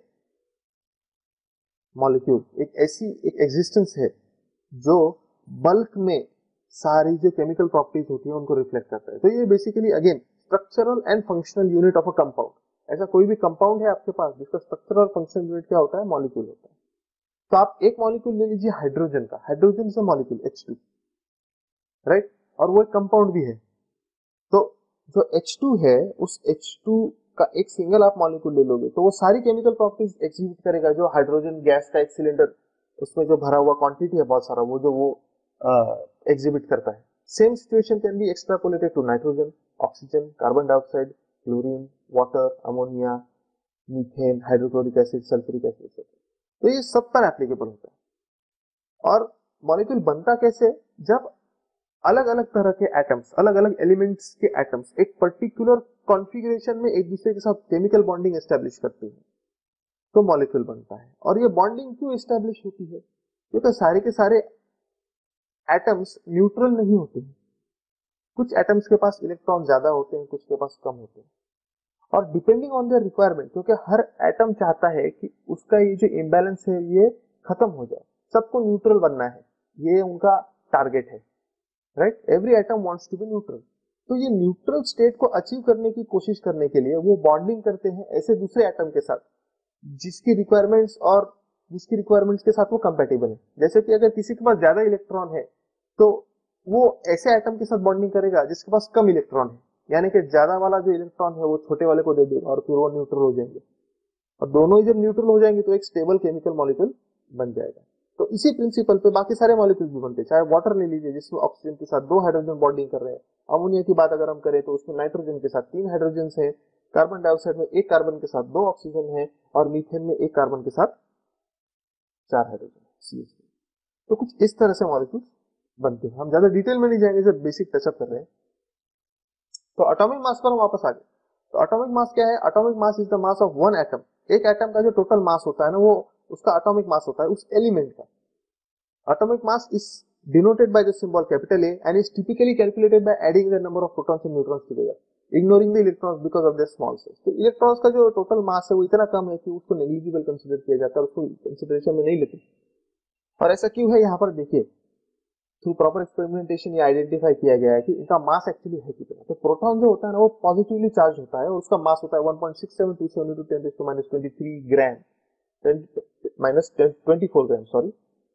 मॉलिक्यूल एक ऐसी एक एग्जिस्टेंस है जो बल्क में सारी जो केमिकल प्रॉपर्टीज होती है उनको रिफ्लेक्ट करता है। तो ये basically again structural and functional unit of a compound. ऐसा कोई भी कंपाउंड है आपके पास जिसका स्ट्रक्चरल और फंक्शनल यूनिट क्या होता है, मॉलिक्यूल होता है। तो आप एक मॉलिक्यूल ले लीजिए हाइड्रोजन का, hydrogen is a molecule H two, right, और वो एक कंपाउंड भी है। तो जो एच टू है उस एच टू का एक सिंगल आप मॉलिक्यूल ले लोगे तो वो सारी केमिकल प्रॉपर्टीज एग्जीक्यूट करेगा जो हाइड्रोजन गैस का एक सिलेंडर उसमें जो भरा हुआ क्वांटिटी है बहुत सारा, वो जो वो एग्जिबिट करता है। Same situation can be extrapolated to nitrogen, oxygen, carbon dioxide, chlorine, water, ammonia, methane, hydrochloric acid, sulphuric acid. तो ये सब पर एप्लीकेबल होता है। और मॉलिक्यूल बनता कैसे, जब अलग अलग तरह के एटम्स, अलग अलग एलिमेंट्स के एटम्स एक पर्टिकुलर कॉन्फ़िगरेशन में एक दूसरे के साथ केमिकल बॉन्डिंग एस्टेब्लिश करते हैं तो मॉलिक्यूल बनता है। और ये बॉन्डिंग क्यों एस्टेब्लिश होती है, क्योंकि सारे के सारे एटम्स न्यूट्रल नहीं होते हैं। कुछ एटम्स के पास इलेक्ट्रॉन ज्यादा होते हैं, कुछ के पास कम होते हैं, और डिपेंडिंग ऑन देयर रिक्वायरमेंट, क्योंकि हर एटम चाहता है कि उसका ये जो इम्बैलेंस है ये खत्म हो जाए, सबको न्यूट्रल बनना है, ये उनका टारगेट है, right. Every atom wants to be neutral. तो ये न्यूट्रल स्टेट को अचीव करने की कोशिश करने के लिए वो बॉन्डिंग करते हैं ऐसे दूसरे एटम के साथ जिसकी रिक्वायरमेंट्स और जिसकी रिक्वायरमेंट्स के साथ वो कंपैटिबल है। जैसे कि अगर किसी के पास ज्यादा इलेक्ट्रॉन है तो वो ऐसे एटम के साथ बॉन्डिंग करेगा जिसके पास कम इलेक्ट्रॉन है, यानी कि ज्यादा वाला जो इलेक्ट्रॉन है वो छोटे वाले को दे देगा और फिर वो न्यूट्रल हो जाएंगे, और दोनों ही जब न्यूट्रल हो जाएंगे तो एक स्टेबल केमिकल मॉलिक्यूल बन जाएगा। तो इसी प्रिंसिपल पे बाकी सारे मॉलिक्यूल भी बनते हैं। चाहे वाटर ले लीजिए जिसमें ऑक्सीजन के साथ दो हाइड्रोजन बॉन्डिंग कर रहे हैं, अमोनिया की बात अगर हम करें तो उसमें नाइट्रोजन के साथ तीन हाइड्रोजन है, कार्बन डाइऑक्साइड में एक कार्बन के साथ दो ऑक्सीजन है, और मीथेन में एक कार्बन के साथ चार हाइड्रोजन सी एच थ्री। तो कुछ इस तरह से मॉलिक्यूल बनते हैं। हम ज्यादा डिटेल में नहीं जाएंगे, सिर्फ बेसिक टचअप कर रहे हैं। तो एटॉमिक मास पर हम वापस आ गए। तो एटॉमिक मास क्या है, atomic mass is the mass of one atom. एक एटम का जो टोटल मास होता है ना, वो उसका एटॉमिक मास होता है उस एलिमेंट का। Atomic mass is denoted by the symbol capital A and is typically calculated by adding the number of protons and neutrons together, ignoring the electrons because of their small size. तो electrons का जो total mass है वो इतना कम है कि उसको नेग्लिजिबल कंसीडर किया जाता है, उसको कंसीडरेशन में नहीं लेते। और ऐसा क्यों है, यहाँ पर देखिए, थ्रू प्रॉपर एक्सपेरिमेंटेशन ये आइडेंटिफाई किया गया है कि इनका मास एक्चुअली है कितना। तो प्रोटॉन जो होता है ना वो पॉजिटिवली चार्ज होता है और उसका मास होता है one point six seven two seven two ten to minus twenty three gram, minus twenty four gram sorry,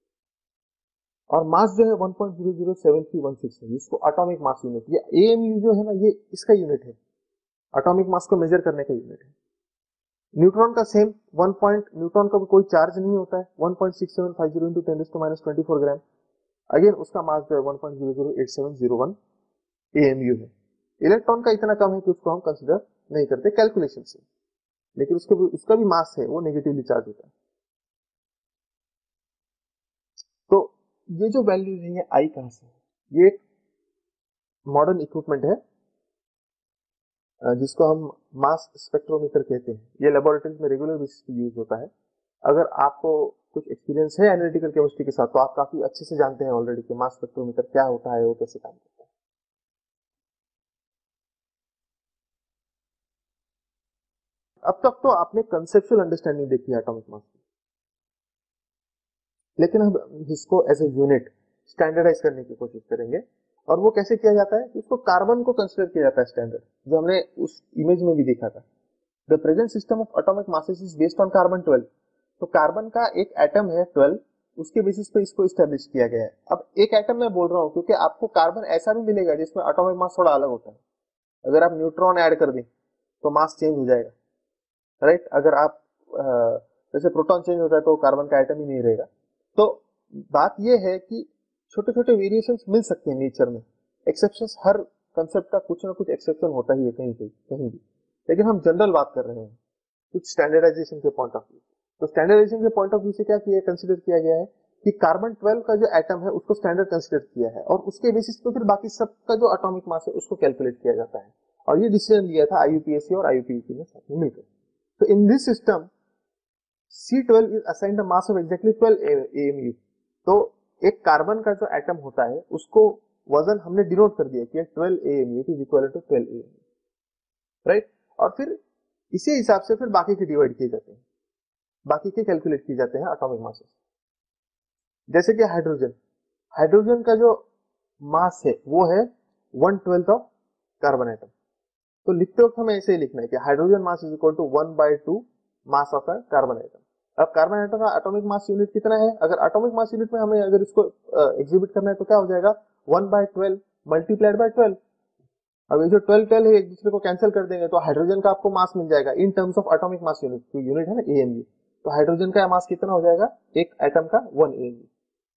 और मास जो है one point zero zero seven three one six है, जिसको एटॉमिक मास यूनिट, ये AMU जो है ना ये इसका यूनिट है, एटॉमिक मास को मेजर करने का यूनिट है। न्यूट्रॉन का सेम वन पॉइंट, न्यूट्रॉन का कोई चार्ज नहीं होता है, one point six seven five zero into ten to minus twenty four gram, again उसका मास जो है one point zero zero eight seven zero one AMU है। इलेक्ट्रॉन का इतना कम है कि उसको हम कंसीडर नहीं करते कैलकुलेशन से, लेकिन उसको भी, उसका भी मास है वो नेगेटिवली चार्ज होता है। तो ये जो वैल्यू है ये आई कहां से है, ये एक मॉडर्न इक्विपमेंट है जिसको हम मास स्पेक्ट्रोमीटर कहते हैं। ये लेबोरेटरीज में रेगुलर बेसिस पे यूज होता है। अगर आपको कुछ एक्सपीरियंस है एनालिटिकल केमिस्ट्री के साथ तो आप काफी अच्छे से जानते हैं ऑलरेडी कि मास स्पेक्ट्रोमीटर क्या होता है, वो कैसे काम करता है। अब तक तो आपने कंसेप्चुअल अंडरस्टैंडिंग देखी है एटॉमिक मास की, लेकिन हम इसको एज ए यूनिट स्टैंडर्डाइज करने की कोशिश करेंगे। और वो कैसे किया जाता है, इसको कार्बन को कंसीडर किया जाता है स्टैंडर्ड, जो हमने उस इमेज में भी देखा था। The present system of atomic masses is based on carbon twelve. तो कार्बन का एक एटम है ट्वेल्व, उसके बेसिस पे इसको स्टैब्लिश किया गया है। अब एक एटम मैं बोल रहा हूँ क्योंकि आपको कार्बन ऐसा भी मिलेगा जिसमें एटॉमिक मास थोड़ा अलग होता है। अगर आप न्यूट्रॉन ऐड कर दें तो मास चेंज हो जाएगा, राइट। अगर आप जैसे प्रोटॉन चेंज होता है तो कार्बन का एटम ही नहीं रहेगा। तो बात यह है कि छोटे छोटे वेरिएशंस मिल सकते हैं नेचर में, एक्सेप्शंस, हर कंसेप्ट का कुछ ना कुछ एक्सेप्शन होता ही है कहीं पे कहीं भी, लेकिन हम जनरल बात कर रहे हैं कुछ स्टैंडर्डाइजेशन के पॉइंट ऑफ व्यू। तो स्टैंडर्डाइजेशन के पॉइंट ऑफ व्यू से क्या किया कंसीडर किया गया है कि कार्बन ट्वेल्व का जो एटम है उसको स्टैंडर्ड कंसीडर किया है और उसके बेसिस पे फिर बाकी सबका जो एटॉमिक मास है उसको कैलकुलेट किया जाता है और ये डिसीजन लिया था I U P S C और आई यू पी ए सी ने साथ में मिलकर। तो in this system C twelve is assigned the mass of exactly twelve A M U. तो एक कार्बन का जो एटम होता है उसको वजन हमने डिनोट कर दिया कि twelve A M U is equal to twelve A M U, right. और फिर इसी हिसाब से फिर बाकी के डिवाइड किए जाते हैं, बाकी के कैलकुलेट किए जाते हैं एटॉमिक मासेस। जैसे कि हाइड्रोजन, हाइड्रोजन का जो मास है वो है one twelfth of carbon atom. तो लिखते वक्त हमें ऐसे ही लिखना है कि hydrogen mass is equal to one by two mass of a carbon atom. अब कार्बन एटम का एटॉमिक मास यूनिट कितना है, अगर एटॉमिक मास यूनिट में हमें अगर इसको एग्जिबिट करना है तो क्या हो जाएगा, one by twelve multiplied by twelve. अब ये जो ट्वेल्व ट्वेल्व है एक दूसरे को कैंसिल कर देंगे तो हाइड्रोजन का आपको मास मिल जाएगा in terms of atomic mass unit. तो यूनिट है ना ए एम यू, तो हाइड्रोजन का मास कितना हो जाएगा, एक एटम का वन ए एम यू,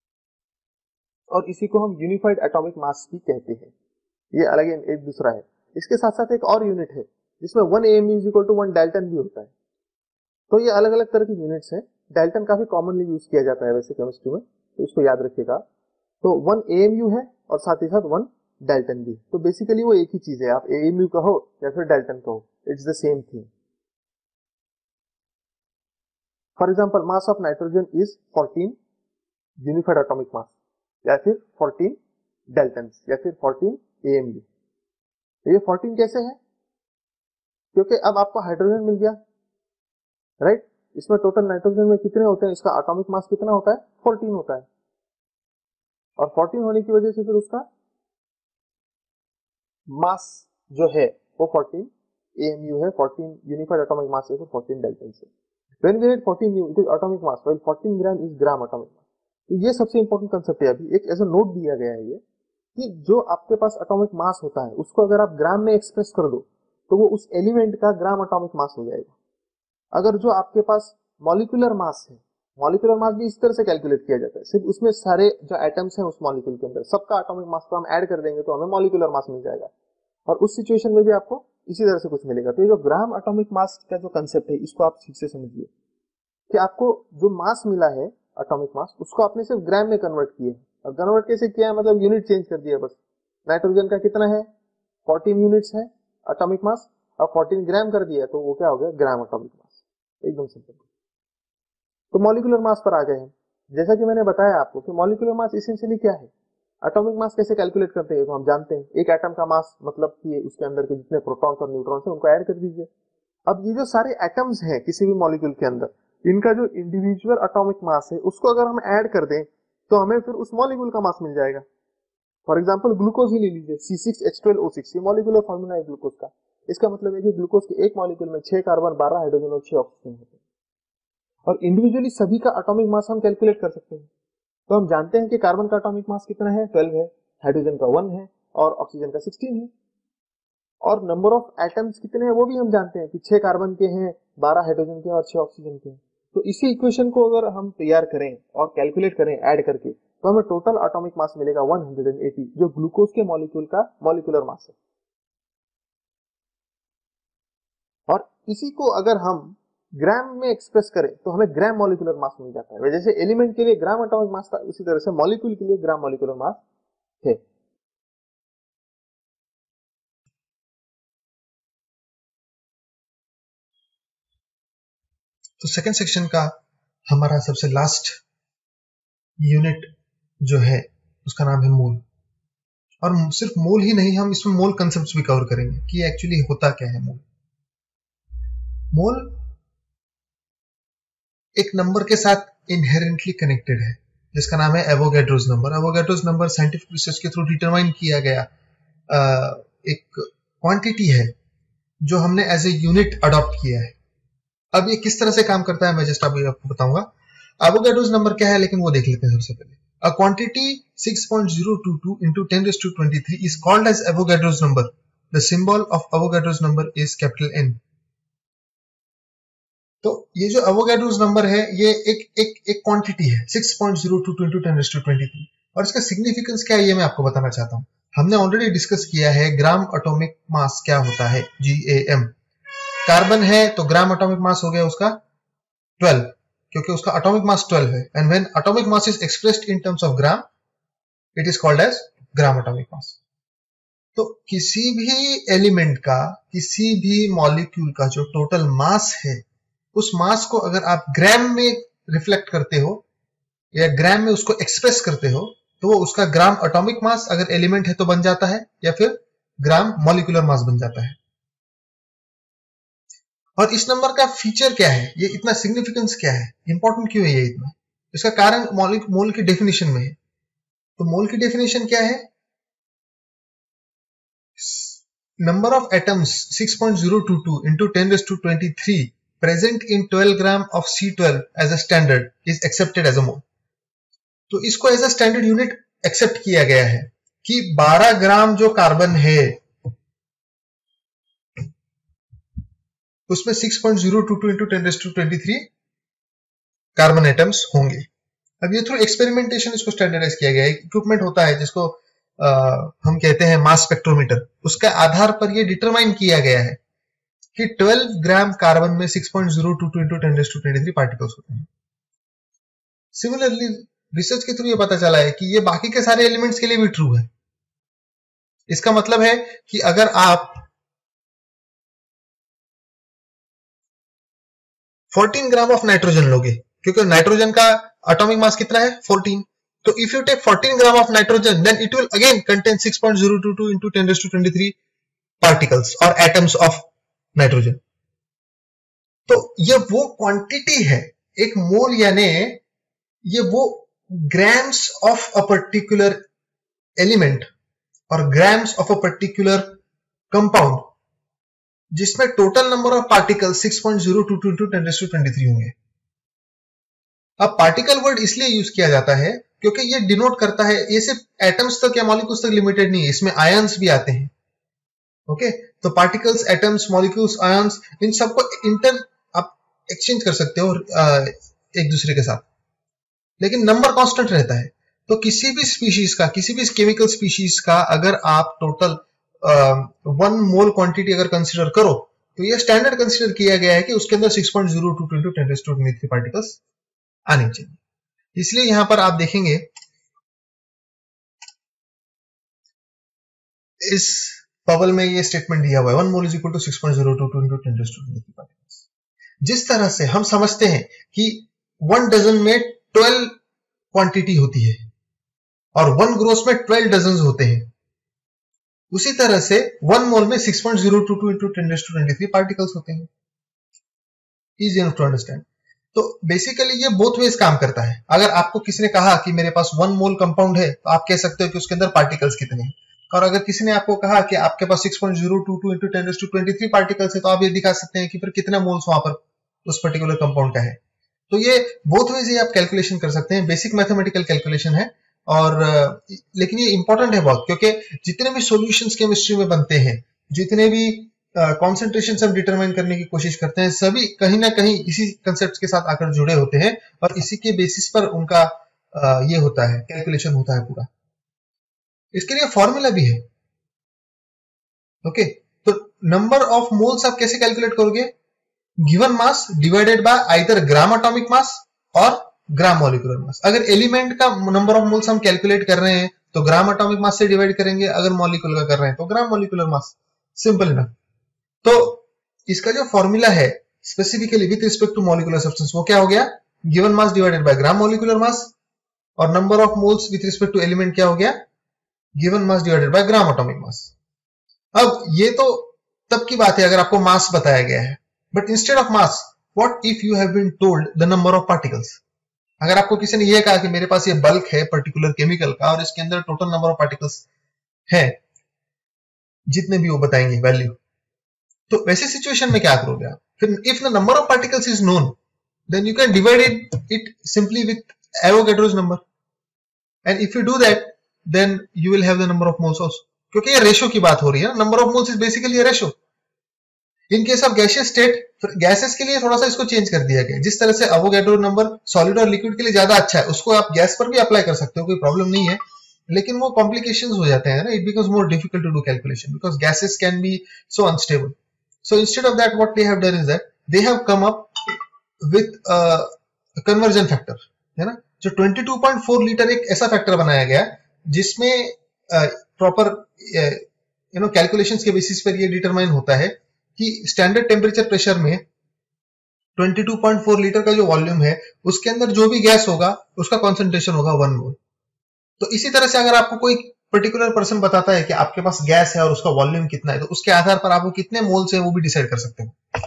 और इसी को हम यूनिफाइड एटॉमिक मास भी कहते हैं। ये अलग एक दूसरा है। इसके साथ साथ एक और यूनिट है जिसमें one A M U is equal to one dalton भी होता है। तो ये अलग अलग तरह की यूनिट्स हैं। डाल्टन काफी कॉमनली यूज किया जाता है वैसे केमिस्ट्री में, तो इसको याद रखिएगा। तो वन ए एम यू है और साथ ही साथ वन डाल्टन भी। तो बेसिकली वो एक ही चीज है, आप ए एम यू कहो या फिर डाल्टन कहो, it's the same thing. For example mass of nitrogen is fourteen unified atomic mass, या फिर फोर्टीन डाल्टन, या फिर फोर्टीन ए एम यू। ये फोर्टीन कैसे है, क्योंकि अब आपको हाइड्रोजन मिल गया, राइट। इसमें टोटल नाइट्रोजन में कितने होते हैं, इसका एटॉमिक मास कितना होता है, फोर्टीन होता है। और फोर्टीन होने की वजह से फिर उसका मास जो है वो फोर्टीन ए एम यू है, फोर्टीन यूनिफाइड एटॉमिक मास है, फोर्टीन डाल्टन से। When we had fourteen U, it is atomic mass, while fourteen gram is gram atomic mass. तो ये सबसे इंपॉर्टेंट कंसेप्ट है। अभी एक ऐसा नोट दिया गया है ये कि जो आपके पास एटॉमिक मास होता है उसको अगर आप ग्राम में एक्सप्रेस कर दो तो वो उस एलिमेंट का ग्राम एटॉमिक मास हो जाएगा। अगर जो आपके पास मॉलिक्यूलर मास है, मॉलिक्यूलर मास भी इस तरह से कैलकुलेट किया जाता है, सिर्फ उसमें सारे जो एटम्स हैं उस मॉलिक्यूल के अंदर सबका एटॉमिक मास को हम ऐड कर देंगे तो हमें मॉलिक्यूलर मास मिल जाएगा। और उस सिचुएशन में भी आपको इसी तरह से कुछ मिलेगा। तो ये जो ग्राम एटॉमिक मास का जो कंसेप्ट है इसको आप ठीक से समझिए कि आपको जो मास मिला है एटॉमिक मास उसको आपने सिर्फ ग्राम में कन्वर्ट किया है। और कन्वर्ट कैसे किया है, मतलब यूनिट चेंज कर दिया बस। नाइट्रोजन का कितना है, फोर्टीन यूनिट्स है एटॉमिक मास, अब फोर्टीन ग्राम कर दिया तो वो क्या हो गया, ग्राम एटॉमिक मास। एकदम सिंपल। तो मॉलिक्यूलर मास पर आ गए हैं। जैसा कि मैंने बताया आपको कि मॉलिक्यूलर मास एसेंशियली क्या है, एटॉमिक मास कैसे कैलकुलेट करते हैं तो हम जानते हैं। एक एटम का मास मतलब कि उसके अंदर के जितने प्रोटॉन्स और न्यूट्रॉन्स हैं उनको ऐड कर दीजिए। अब ये जो सारे एटम्स हैं किसी भी मॉलिक्यूल के अंदर, इनका जो इंडिविजुअल एटॉमिक मास है उसको अगर हम ऐड कर दें तो हमें फिर उस मॉलिक्यूल का मास मिल जाएगा। फॉर एग्जांपल ग्लूकोज ही ले लीजिए, C six H twelve O six, ये मॉलिक्यूलर फार्मूला है ग्लूकोज का। इसका मतलब है कि ग्लूकोज के एक मॉलिक्यूल में छह कार्बन, बारह हाइड्रोजन और छह ऑक्सीजन होते हैं। और इंडिविजुअली सभी का एटॉमिक मास हम कैलकुलेट कर सकते हैं। तो हम जानते हैं कि कार्बन का एटॉमिक मास कितना है, ट्वेल्व है, हाइड्रोजन का वन है और ऑक्सीजन का सिक्सटीन है। और नंबर ऑफ एटम्स कितने हैं वो भी हम जानते हैं कि छह कार्बन के हैं, बारह हाइड्रोजन के और छह ऑक्सीजन के हैं। तो इसी इक्वेशन को अगर हम तैयार करें और कैलकुलेट करें ऐड करके तो हमें टोटल एटॉमिक मास मिलेगा वन हंड्रेड एटी, जो ग्लूकोज के मॉलिक्यूल का मॉलिक्यूलर मास है। और इसी को अगर हम ग्राम में एक्सप्रेस करें तो हमें ग्राम मॉलिक्यूलर मास मिल जाता है। जैसे एलिमेंट के लिए ग्राम एटॉमिक मास था उसी तरह से मॉलिक्यूल के लिए ग्राम मॉलिक्यूलर मास है। तो सेकेंड सेक्शन का हमारा सबसे लास्ट यूनिट जो है उसका नाम है मोल। और सिर्फ मोल ही नहीं, हम इसमें मोल कंसेप्ट्स भी कवर करेंगे कि एक्चुअली होता क्या है मोल। मोल एक नंबर के साथ इनहेरेंटली कनेक्टेड है जिसका नाम है Avogadro's number. Avogadro's number scientific research के थ्रू डिटरमाइन किया गया एक क्वांटिटी है जो हमने एज ए यूनिट अडॉप्ट किया है। अब ये किस तरह से काम करता है मैं जस्ट अभी आपको बताऊंगा। एवोगैड्रोस नंबर क्या है लेकिन वो देख लेते हैं सबसे पहले। A quantity six point zero two two into ten raised to twenty-three is called as Avogadro's number. The symbol of Avogadro's number is capital N. तो ये जो एवोगैड्रोस नंबर है ये एक एक एक क्वांटिटी है six point zero two into ten raised to twenty-three। और इसका सिग्निफिकेंस क्या है ये मैं आपको बताना चाहता हूँ। हमने ऑलरेडी डिस्कस किया है ग्राम एटॉमिक मास क्या होता है, जी ए एम। कार्बन है तो ग्राम एटॉमिक मास हो गया उसका ट्वेल्व, क्योंकि उसका एटॉमिक मास ट्वेल्व है, and when atomic mass is expressed in terms of gram it is called as gram atomic mass. तो किसी भी एलिमेंट का, किसी भी मॉलिक्यूल का जो टोटल मास है, उस मास को अगर आप ग्राम में रिफ्लेक्ट करते हो या ग्राम में उसको एक्सप्रेस करते हो, तो वो उसका ग्राम एटॉमिक मास अगर एलिमेंट है तो बन जाता है, या फिर ग्राम मॉलिक्यूलर मास बन जाता है। और इस नंबर का फीचर क्या है, ये इतना सिग्निफिकेंस क्या है, इंपॉर्टेंट क्यों है ये इतना? इसका कारण मोल मोल की डेफिनेशन में है। तो मोल की डेफिनेशन क्या है? Number of atoms six point zero two two into ten raised to twenty-three present in twelve gram of C twelve as a standard is accepted as a mole। तो इसको as a standard unit accept किया गया है कि बारह ग्राम जो carbon है उसमें six point zero two two into ten raised to twenty-three carbon atoms होंगे। अब ये थ्रू एक्सपेरिमेंटेशन इसको स्टैंडर्डाइज किया गया है। इक्विपमेंट होता है जिसको आ, हम कहते हैं मास स्पेक्ट्रोमीटर, उसके आधार पर ये डिटरमाइन किया गया है कि ट्वेल्व ग्राम कार्बन में six point zero two two into ten raised to twenty-three particles होते हैं। सिमिलरली रिसर्च के थ्रू ये पता चला है कि ये बाकी के सारे एलिमेंट्स के लिए भी ट्रू है। इसका मतलब है कि अगर आप फोर्टीन ग्राम ऑफ नाइट्रोजन लोगे, क्योंकि नाइट्रोजन का एटॉमिक मास कितना है फोर्टीन, तो if you take fourteen gram of nitrogen then it will again contain six point zero two two into ten raised to twenty-three particles और एटम्स ऑफ नाइट्रोजन। तो ये वो क्वांटिटी है, एक मोल यानी ये वो grams of a particular element और grams of a particular compound जिसमें total number of particle six point zero two two into ten raised to twenty-three होंगे। अब पार्टिकल वर्ड इसलिए यूज किया जाता है क्योंकि ये डिनोट करता है, ये सिर्फ एटम्स तक या मॉलिक्यूल्स तक लिमिटेड नहीं है, इसमें आयंस भी आते हैं। ओके, तो पार्टिकल्स, एटम्स, मॉलिक्यूल्स, आयंस, इन सबको इंटर आप एक्सचेंज कर सकते हो एक दूसरे के साथ, लेकिन नंबर कांस्टेंट रहता है। तो किसी भी स्पीशीज का, किसी भी केमिकल स्पीशीज का अगर आप टोटल वन मोल क्वांटिटी अगर कंसीडर करो तो ये स्टैंडर्ड कंसीडर किया गया है कि उसके अंदर six point zero two into ten raised to twenty-three particles आने चाहिए। इसलिए यहां पर आप देखेंगे इस बबल में ये स्टेटमेंट दिया हुआ है, one mole is equal to six point zero two two into ten raised to twenty-three particles. जिस तरह से हम समझते हैं कि वन डजन में ट्वेल्व क्वांटिटी होती है और वन ग्रोस में ट्वेल्व डजन होते हैं, उसी तरह से वन मोल में six point zero two two into ten raised to twenty-three particles होते हैं। Easy enough to understand. तो बेसिकली ये बोथ वेज काम करता है। अगर आपको किसी ने कहा कि मेरे पास वन मोल कंपाउंड है तो आप कह सकते हो कि उसके अंदर पार्टिकल्स कितने हैं, और अगर किसी ने आपको कहा कि आपके पास six point zero two two into ten raised to twenty-three particles है तो आप ये दिखा सकते हैं कि फिर कितना मोल्स वहां पर उस पर्टिकुलर कंपाउंड का है। तो ये बोथ वेज आप कैलकुलेशन कर सकते हैं, बेसिक मैथमेटिकल कैलकुलेशन है। और लेकिन ये इंपॉर्टेंट है बहुत, क्योंकि जितने भी सॉल्यूशंस केमिस्ट्री में बनते हैं, जितने भी कॉन्सेंट्रेशन uh, हम डिटरमाइन करने की कोशिश करते हैं, सभी कहीं ना कहीं इसी कंसेप्ट के साथ आकर जुड़े होते हैं और इसी के बेसिस पर उनका uh, ये होता है, कैलकुलेशन होता है पूरा। इसके लिए फॉर्मूला भी है। ओके, तो नंबर ऑफ मोल्स आप कैसे कैलकुलेट करोगे? Given mass divided by either gram atomic mass और ग्राम मॉलिक्यूलर मास। अगर एलिमेंट का नंबर ऑफ मोल्स हम कैलकुलेट कर रहे हैं तो ग्राम एटॉमिक मास से डिवाइड करेंगे, अगर मॉलिक्यूल का कर रहे हैं तो gram molecular mass. Simple enough. तो इसका जो फॉर्मूला है specifically with respect to molecular substance वो क्या हो गया? Given mass divided by gram molecular mass, और number of moles with respect to element क्या हो गया? Given mass divided by gram atomic mass. अब ये तो तब की बात है अगर आपको मास बताया गया है, but instead of mass what if you have been told the number of particles? अगर आपको किसी ने यह कहा कि मेरे पास ये बल्क है पर्टिकुलर केमिकल का और इसके अंदर टोटल नंबर ऑफ पार्टिकल्स है जितने भी वो बताएंगे वैल्यू, तो वैसे सिचुएशन में क्या करोगे आप? फिर if the number of particles is known then you can divide it it simply with Avogadro's number, and if you do that then you will have the number of moles also, क्योंकि ये ratio की बात हो रही है। Number of moles is basically a ratio. In case of gaseous state, gases के लिए थोड़ा सा इसको चेंज कर दिया गया। जिस तरह से एवोगैड्रो नंबर सॉलिड और लिक्विड के लिए ज्यादा अच्छा है, उसको आप गैस पर भी अप्लाई कर सकते हो, कोई प्रॉब्लम नहीं है, लेकिन वो कॉम्प्लिकेशंस हो जाते हैं ना, it becomes more difficult to do calculation because gases can be so unstable. So instead of that what they have done is that they have come up with a conversion factor, है ना, जो बाईस point चार litre एक ऐसा factor बनाया गया जिसमें प्रॉपर यू नो कैलकुलेशंस के बेसिस पर ये डिटरमाइन होता है कि स्टैंडर्ड टेम्परेचर प्रेशर में बाईस पॉइंट चार लीटर का जो वॉल्यूम है उसके अंदर जो भी गैस होगा उसका कॉन्सेंट्रेशन होगा वन मोल। तो इसी तरह से अगर आपको कोई पर्टिकुलर पर्सन बताता है कि आपके पास गैस है और उसका वॉल्यूम कितना है, तो उसके आधार पर आपको कितने मोल्स है वो भी डिसाइड कर सकते हैं।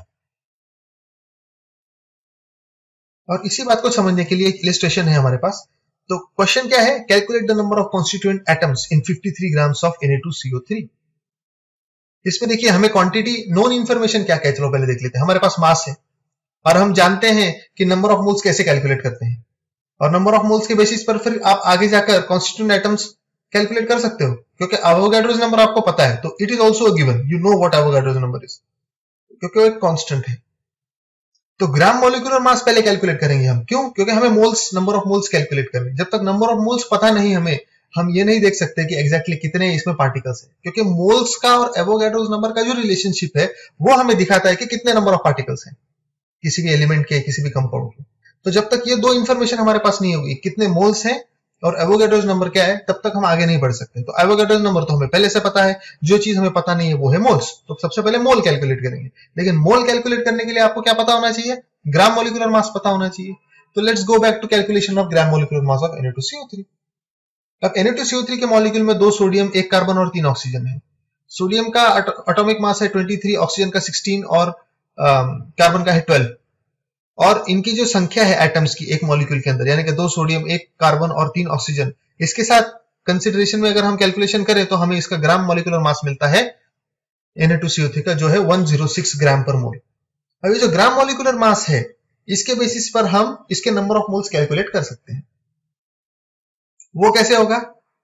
और इसी बात को समझने के लिए एक इलिस्ट्रेशन है हमारे पास। तो क्वेश्चन क्या है, calculate the number of constituent atoms in तिरेपन grams of N A two C O three. इसमें देखिए हमें क्वांटिटी नॉन इंफॉर्मेशन क्या क्या, चलो पहले देख लेते हैं। हमारे पास मास है और हम जानते हैं कि नंबर ऑफ मोल्स कैसे कैलकुलेट करते हैं, और नंबर ऑफ मोल्स के बेसिस पर फिर आप आगे जाकर कॉन्स्टिट्यूएंट एटम्स कैलकुलेट कर सकते हो, क्योंकि एवोगाड्रोस नंबर आपको पता है, तो it is also given, you know what Avogadro's number is, क्योंकि वो एक कांस्टेंट है। तो ग्राम मॉलिक्यूलर मास पहले कैलकुलेट करेंगे हम, क्यों? क्योंकि हमें moles, number of moles calculate करने। जब तक नंबर ऑफ मोल्स पता नहीं हमें, हम ये नहीं देख सकते कि एग्जैक्टली कितने इसमें पार्टिकल्स हैं, क्योंकि मोल्स का और एवोगाड्रोस नंबर का जो रिलेशनशिप है वो हमें दिखाता है कि कितने नंबर ऑफ पार्टिकल्स हैं किसी भी एलिमेंट के, किसी भी कंपाउंड के। तो जब तक ये दो इंफॉर्मेशन हमारे पास नहीं होगी, कितने मोल्स हैं और एवोगाड्रोस नंबर क्या है, तब तक हम आगे नहीं बढ़ सकते। तो एवोगाड्रोस नंबर तो हमें पहले से पता है, जो चीज हमें पता नहीं है वो है मोल्स। तो सबसे पहले मोल कैलकुलेट करेंगे, लेकिन मोल कैलकुलेट करने के लिए आपको क्या पता होना चाहिए, ग्राम मॉलिक्यूलर मास पता होना चाहिए। तो let's go back to calculation of gram molecular mass of N A two C O three. अब N A two C O three के मॉलिक्यूल में दो सोडियम, एक कार्बन और तीन ऑक्सीजन है। सोडियम का एटॉमिक मास है तेईस, ऑक्सीजन का सोलह और कार्बन का है बारह। और इनकी जो संख्या है एटम्स की एक मॉलिक्यूल के अंदर, यानी कि दो सोडियम, एक कार्बन और तीन ऑक्सीजन, इसके साथ कंसिडरेशन में अगर हम कैलकुलेशन करें तो हमें इसका ग्राम मॉलिक्यूलर मास मिलता है N A two C O three का, जो है एक सौ छह ग्राम पर मोल। अब ये जो ग्राम मॉलिक्यूलर मास है, इसके बेसिस पर हम इसके नंबर ऑफ मोल्स कैलकुलेट कर सकते हैं। वो कैसे होगा?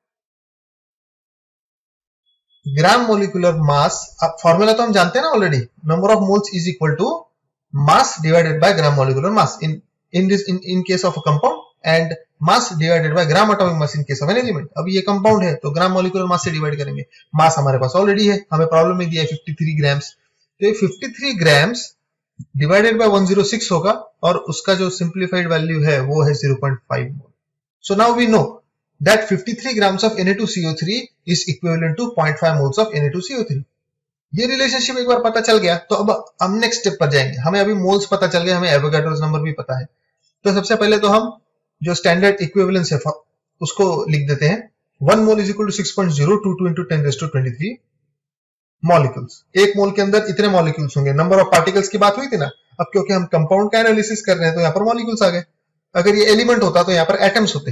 ग्राम मॉलिक्यूलर मास, अब फॉर्मूला तो हम जानते हैं ना already, number of moles is equal to mass divided by gram molecular mass in in this in in case of a compound, and mass divided by gram atomic mass in case of an element। अब ये compound है तो gram molecular मास से divide करेंगे। मास हमारे पास already है, हमें problem में दिया है तिरेपन ग्राम्स, तो ये तिरेपन ग्राम्स डिवाइडेड बाय एक सौ छह होगा और उसका जो सिंप्लीफाइड वैल्यू है वो है zero point five mole. So now we know that तिरेपन grams of N A two C O three is equivalent to zero point five moles of N A two C O three. ये relationship एक बार पता चल गया तो अब हम नेक्स्ट स्टेप पर जाएंगे। हमें अभी मोल्स पता चल गया, हमें एवोगाड्रोस नंबर भी पता है। तो सबसे पहले तो हम जो स्टैंडर्ड इक्विवेलेंस है उसको लिख देते हैं। One mole is equal to six point zero two two into ten raised to twenty three molecules. एक मोल के अंदर इतने मॉलिक्यूल्स होंगे। नंबर ऑफ पार्टिकल्स की बात हुई थी ना, अब क्योंकि हम कंपाउंड का एनालिसिस कर रहे हैं तो यहाँ पर मॉलिक्यूल्स आ गए। अगर ये एलिमेंट होता तो यहाँ पर एटम्स होते।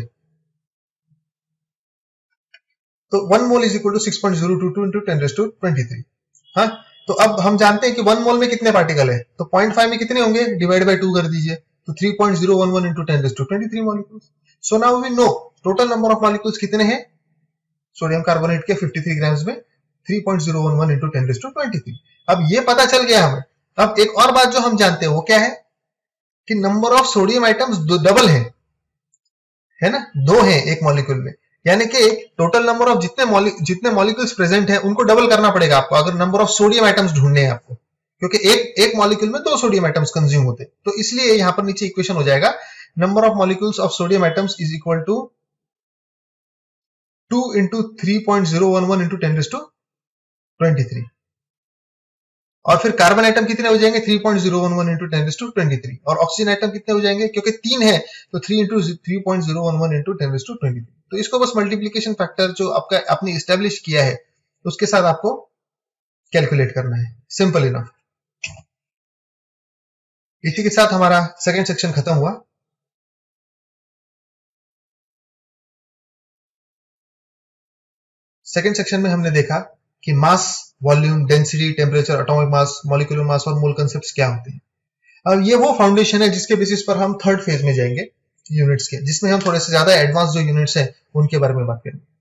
तो one mole is equal to six point zero two two into ten raised to twenty three. हाँ, तो अब हम जानते हैं कि वन मोल में कितने पार्टिकल है, तो पॉइंट फाइव में कितने होंगे, डिवाइड बाय टू कर दीजिए, तो three point zero one one into ten raised to twenty three molecules. So now we know total number of molecules कितने हैं सोडियम कार्बोनेट के तिरेपन ग्राम्स में, three point zero one one into ten raised to twenty three. अब ये पता चल गया हमें। अब एक और बात जो हम जानते हैं वो क्या है कि number of sodium items double है, है ना, दो है एक मॉलिक्यूल में, यानी कि टोटल नंबर ऑफ जितने मॉलि जितने मॉलिक्यूल्स प्रेजेंट हैं उनको डबल करना पड़ेगा आपको अगर नंबर ऑफ सोडियम आइटम्स ढूंढने हैं आपको, क्योंकि एक एक मॉलिक्यूल में दो सोडियम आइटम्स कंज्यूम होते हैं। तो इसलिए यहां पर नीचे इक्वेशन हो जाएगा number of molecules of sodium atoms is equal to two into three point zero one one into ten raised to twenty three. और फिर कार्बन आइटम कितने हो जाएंगे, three point zero one one into ten raised to twenty three. और oxygen atom कितने हो जाएंगे, क्योंकि तीन है तो three into three point zero one one into ten raised to twenty three. तो इसको बस मल्टीप्लिकेशन फैक्टर जो आपका आपने एस्टेब्लिश किया है उसके साथ आपको कैलकुलेट करना है, सिंपल इनफ। इसी के साथ हमारा सेकेंड सेक्शन खत्म हुआ। सेकेंड सेक्शन में हमने देखा कि mass, volume, density, temperature, atomic mass, molecular mass और मोल कांसेप्ट्स क्या होते हैं। अब ये वो फाउंडेशन है जिसके बेसिस पर हम थर्ड फेज में जाएंगे यूनिट्स के, जिसमें हम थोड़े से ज्यादा एडवांस जो यूनिट्स हैं उनके बारे में बात करेंगे।